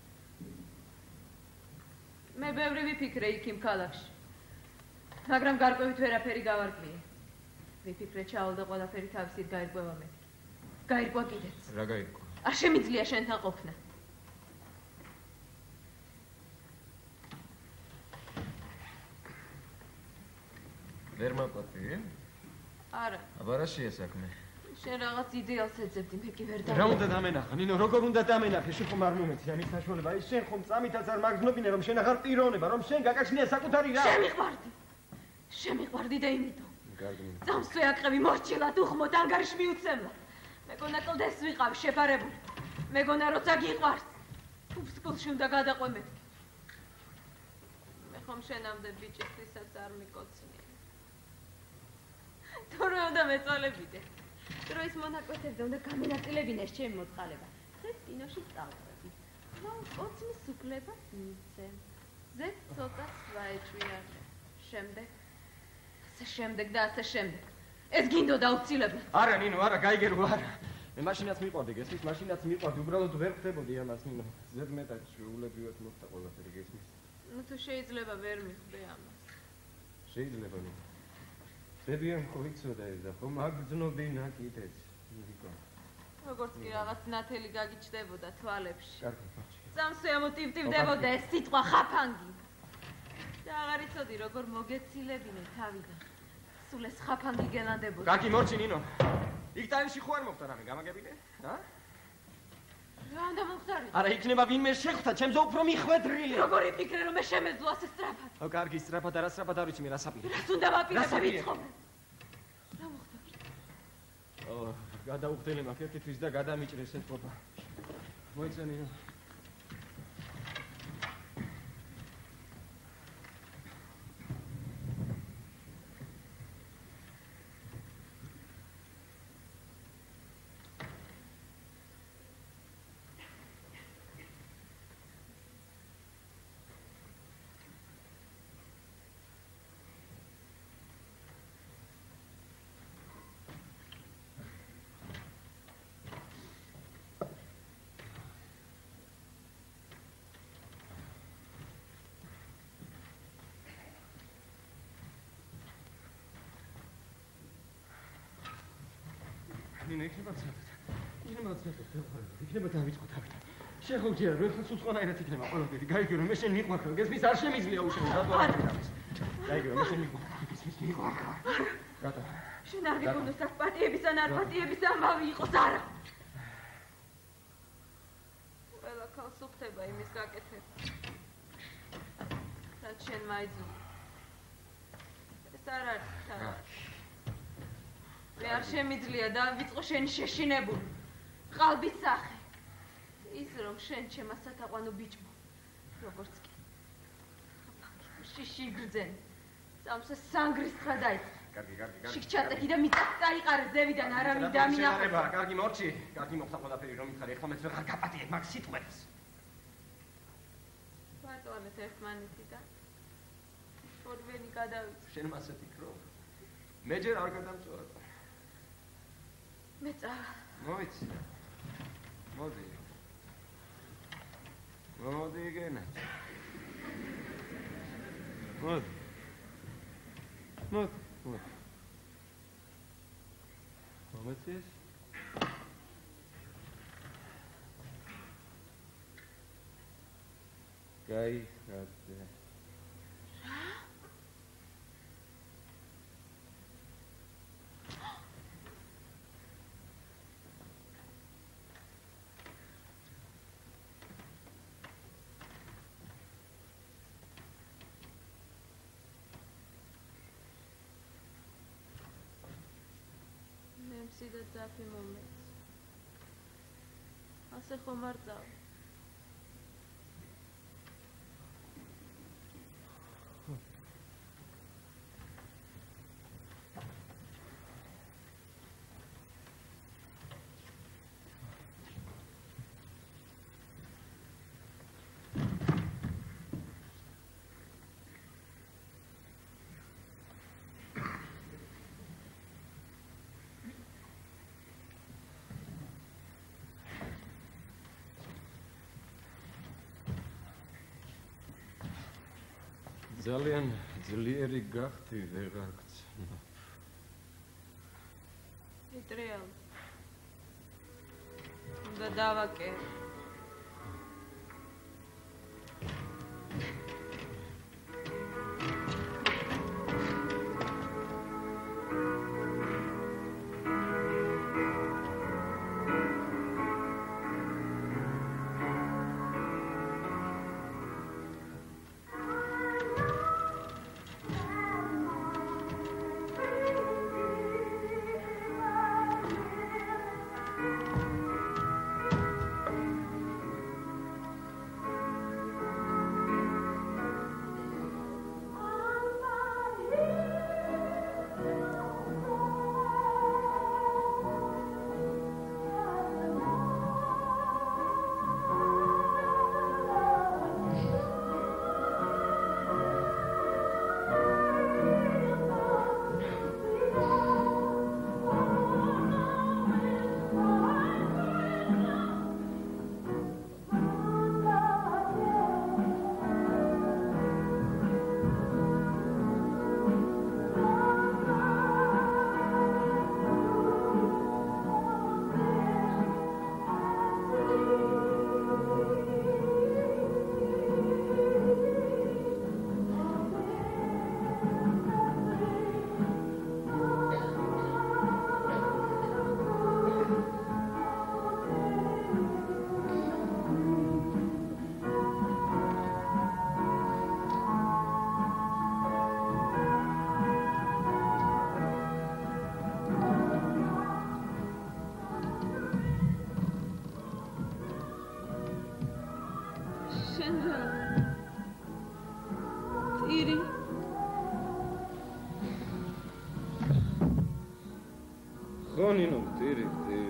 მე ბევრი ვიფიქრე იქ იმ ქალაქში. მაგრამ გარკვევით ვერაფერი გავარკვიე. ვიფიქრე ჩავალ და ყველაფერი თავისით გაირკვევა მე. გაირკვა კიდეც. რა გაირკვა? არ შემიძლია შენთან ყოფნა. ვერ მაყვატე? არა. აბა რა შეესაქმე? შენ რაღაც იდეალს ეძებდი, მე კი ვერ რა უნდა დამენახა? ნინო, როგორ უნდა დამენახე? შენ ხომ არ მომეცი ამის საშუალება? აი შენ ხომ წამითაც არ მაგზნობინე, რომ შენ აღარ პიროვნება, რომ შენ გაკაჩნია საკუთარი რა. შემიყვარდი და იმიტომ. კარგი. წამსვე აკრები მორჩილად უხმოდ ანგარიში მიუცემლა. მეგონა კლდეს ვიყავ შეფარებული. მეგონა როცა გიყვარს. უფსკულში უნდა გადაყვე მეთქი. მე ხომ შენამდე ბიჭისთვისაც არ მიკოცნი. თორე უნდა მეწოლებიდე. დროის მონაკვეთებზე უნდა გამენაწილებინეს ჩემი მოწყალება. დღეს კინოში წავყვები. ნუ კოცნის უფლება მიცე. ზედ ცოტას ვაეჭვიანე. შემდეგ და ასე შემდეგ. ეს გინდოდა აუცილებლად. არა ნინო, არა, გაიგერო, არა. მე მაშინაც მიყვარდი, გესმის? მაშინაც მიყვარდი, უბრალოდ ვერ ხდებოდი ამას, ნინო. ზედმეტად შეულებრივად მოხდა ყველაფერი, გესმის? ნუ თუ შეიძლება ვერ მიხვდე ამას. შეიძლება ნინო. ზედიან ხო იცოდა ეს და ხო მაგძნობინა კიდეც. ნიკო. როგორც კი რაღაც ნათელი გაგიჩნდებოდა თვალებში. კარგი, ბაჭი. წამსვე ამოტივტივდებოდა ეს სიტყვა ხაფანგი. და აღარ იცოდი როგორ მოგეცილებინე თავიდან. სულ ეს ხაფანგი გელანდებოდა. კარგი, მორჩი ნინო. იქ ტაიმში ხო არ მოხდა რამე, გამაგებინე? ჰა? რა უნდა მომხდარი? არა, იქნება ვინმე შეხვდა, ჩემზე უფრო მიხვედრილი. როგორ იფიქრე რომ მე შემეძლო ასე სწრაფად? ო, კარგი, სწრაფად არა სწრაფად არ ვიცი მე რა საპირე. რას უნდა ვაპირებო ვიცხოვე? რა მოხდა? ო, გადაუხდელი მაქვს ერთთვის და გადამიჭრეს ეს ყოფა. მოიცა ნინო. ნინო, იქნება ცოტა. იქნება დავიწყო თავით. შენ ხო ჯერ ვერ ხარ უცხონაირად იქნება ყველაფერი. გაიგერო, მე შენ მიყვარხარ. გესმის, არ შემიძლია უშენ რატო არ იქნებს. გაიგერო, მე შენ მიყვარხარ. გესმის, მიყვარხარ. რატო? შენ არ გიგონოს აქ პატიების ან არ პატიების ამბავი იყოს არა. ყველა ქალს უხდება იმის გაკეთება. რაც შენ მაიძულე. ეს არ არის თავი. მე არ შემიძლია დავიწყო შენი შეშინებული ყალბის სახე. ის რომ შენ ჩემს სათაყვანო ბიჭმო, როგორც კი. შიში გრძენ. წამსა სანგრის თხა დაიწყო. კარგი. შიქჩატეკი და მიწა წაიყარე ზევიდან არა მინდა. კარგი მორჩი, კარგი მოხდა ყველაფერი რომ მითხარი, ეხლა მეც ვეღარ გაპატიებ მაგ სიტყვებს. ბატონეთ ერთმანეთი და ორივენი გადავიწყო. შენ მასე ფიქრო? მე ჯერ არ გადამწვარ. მე წავა. მოიცი. მოდი. მოდი გენა. მოდი. მომეცეს? გაიხადე. სიდა ძაფი მომეც. ასე ხომ არ წავ. ძალიან ძლიერი გახდი ვეღარ გცნო. იტრიალ. უნდა დავაკე. შენთან ტირი ხო ნინო ტირი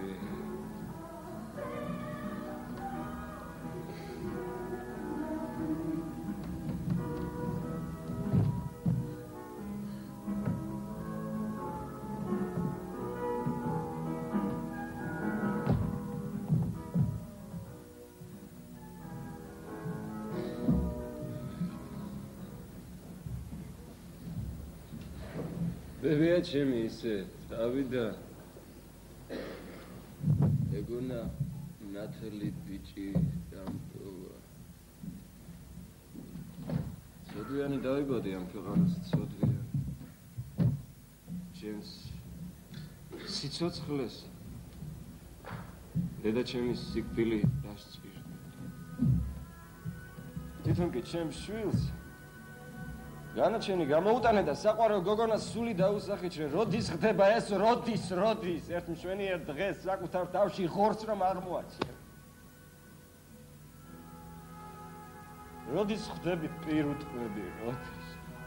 ბებია ჩემი ისე დავიდა ეგონა ნათელი ბიჭი დამტოვა ცოდვიანი დავიბოდი ამ ქვეყანას ცოდვიანი ჩემს სიცოცხლეს დედა ჩემის სიკვდილი დასჭირდა თვითონ კი ჩემს შვილს განაჩენი გამოუტანე და საყვარელ გოგონას სული დაუსახიჩრე. როდის ხდება ეს? როდის? ერთ მშვენიერ დღეს საკუთარ თავში ხორცს რომ აღმოაჩინე. როდის ხდები პირუტყვები? როდის?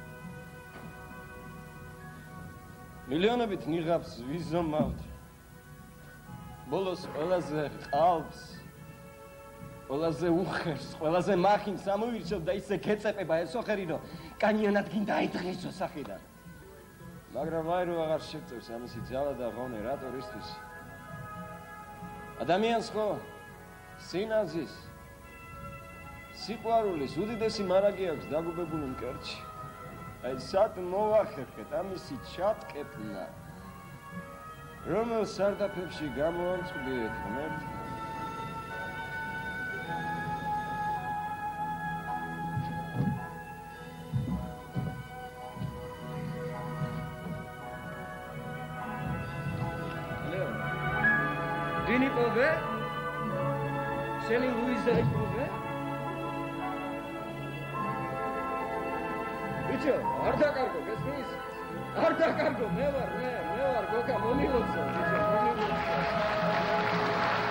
მილიონობით ნიღაბს ვიზომავთ. ბოლოს ყველაზე ყალბს ყველაზე უხერს, ყველაზე მახინს ამოვირჩევ და ისე გეწეპება ეს ოხერი, რომ კანიონად გინდა აიდღესო სახიდან. მაგრამ ვაი რო აღარ შეწევს ამისი ძალა და ღონე, რატო რისთვის? ადამიანს ხო სინაზის სიყვარულის უდიდესი მარაგი აქვს დაგუბებული მკერდში. აი სად მოვახერხეთ ამისი ჩატკეპნა? რომელ სარდაფებში გამოამწვდიეთ ღმერთს? Ove? Shelley Louisa ove? Bicho, არ დაკარგო, გესმის? არ დაკარგო, მე ვარ, გოგა მომილოცო, bicho, მომილოცო.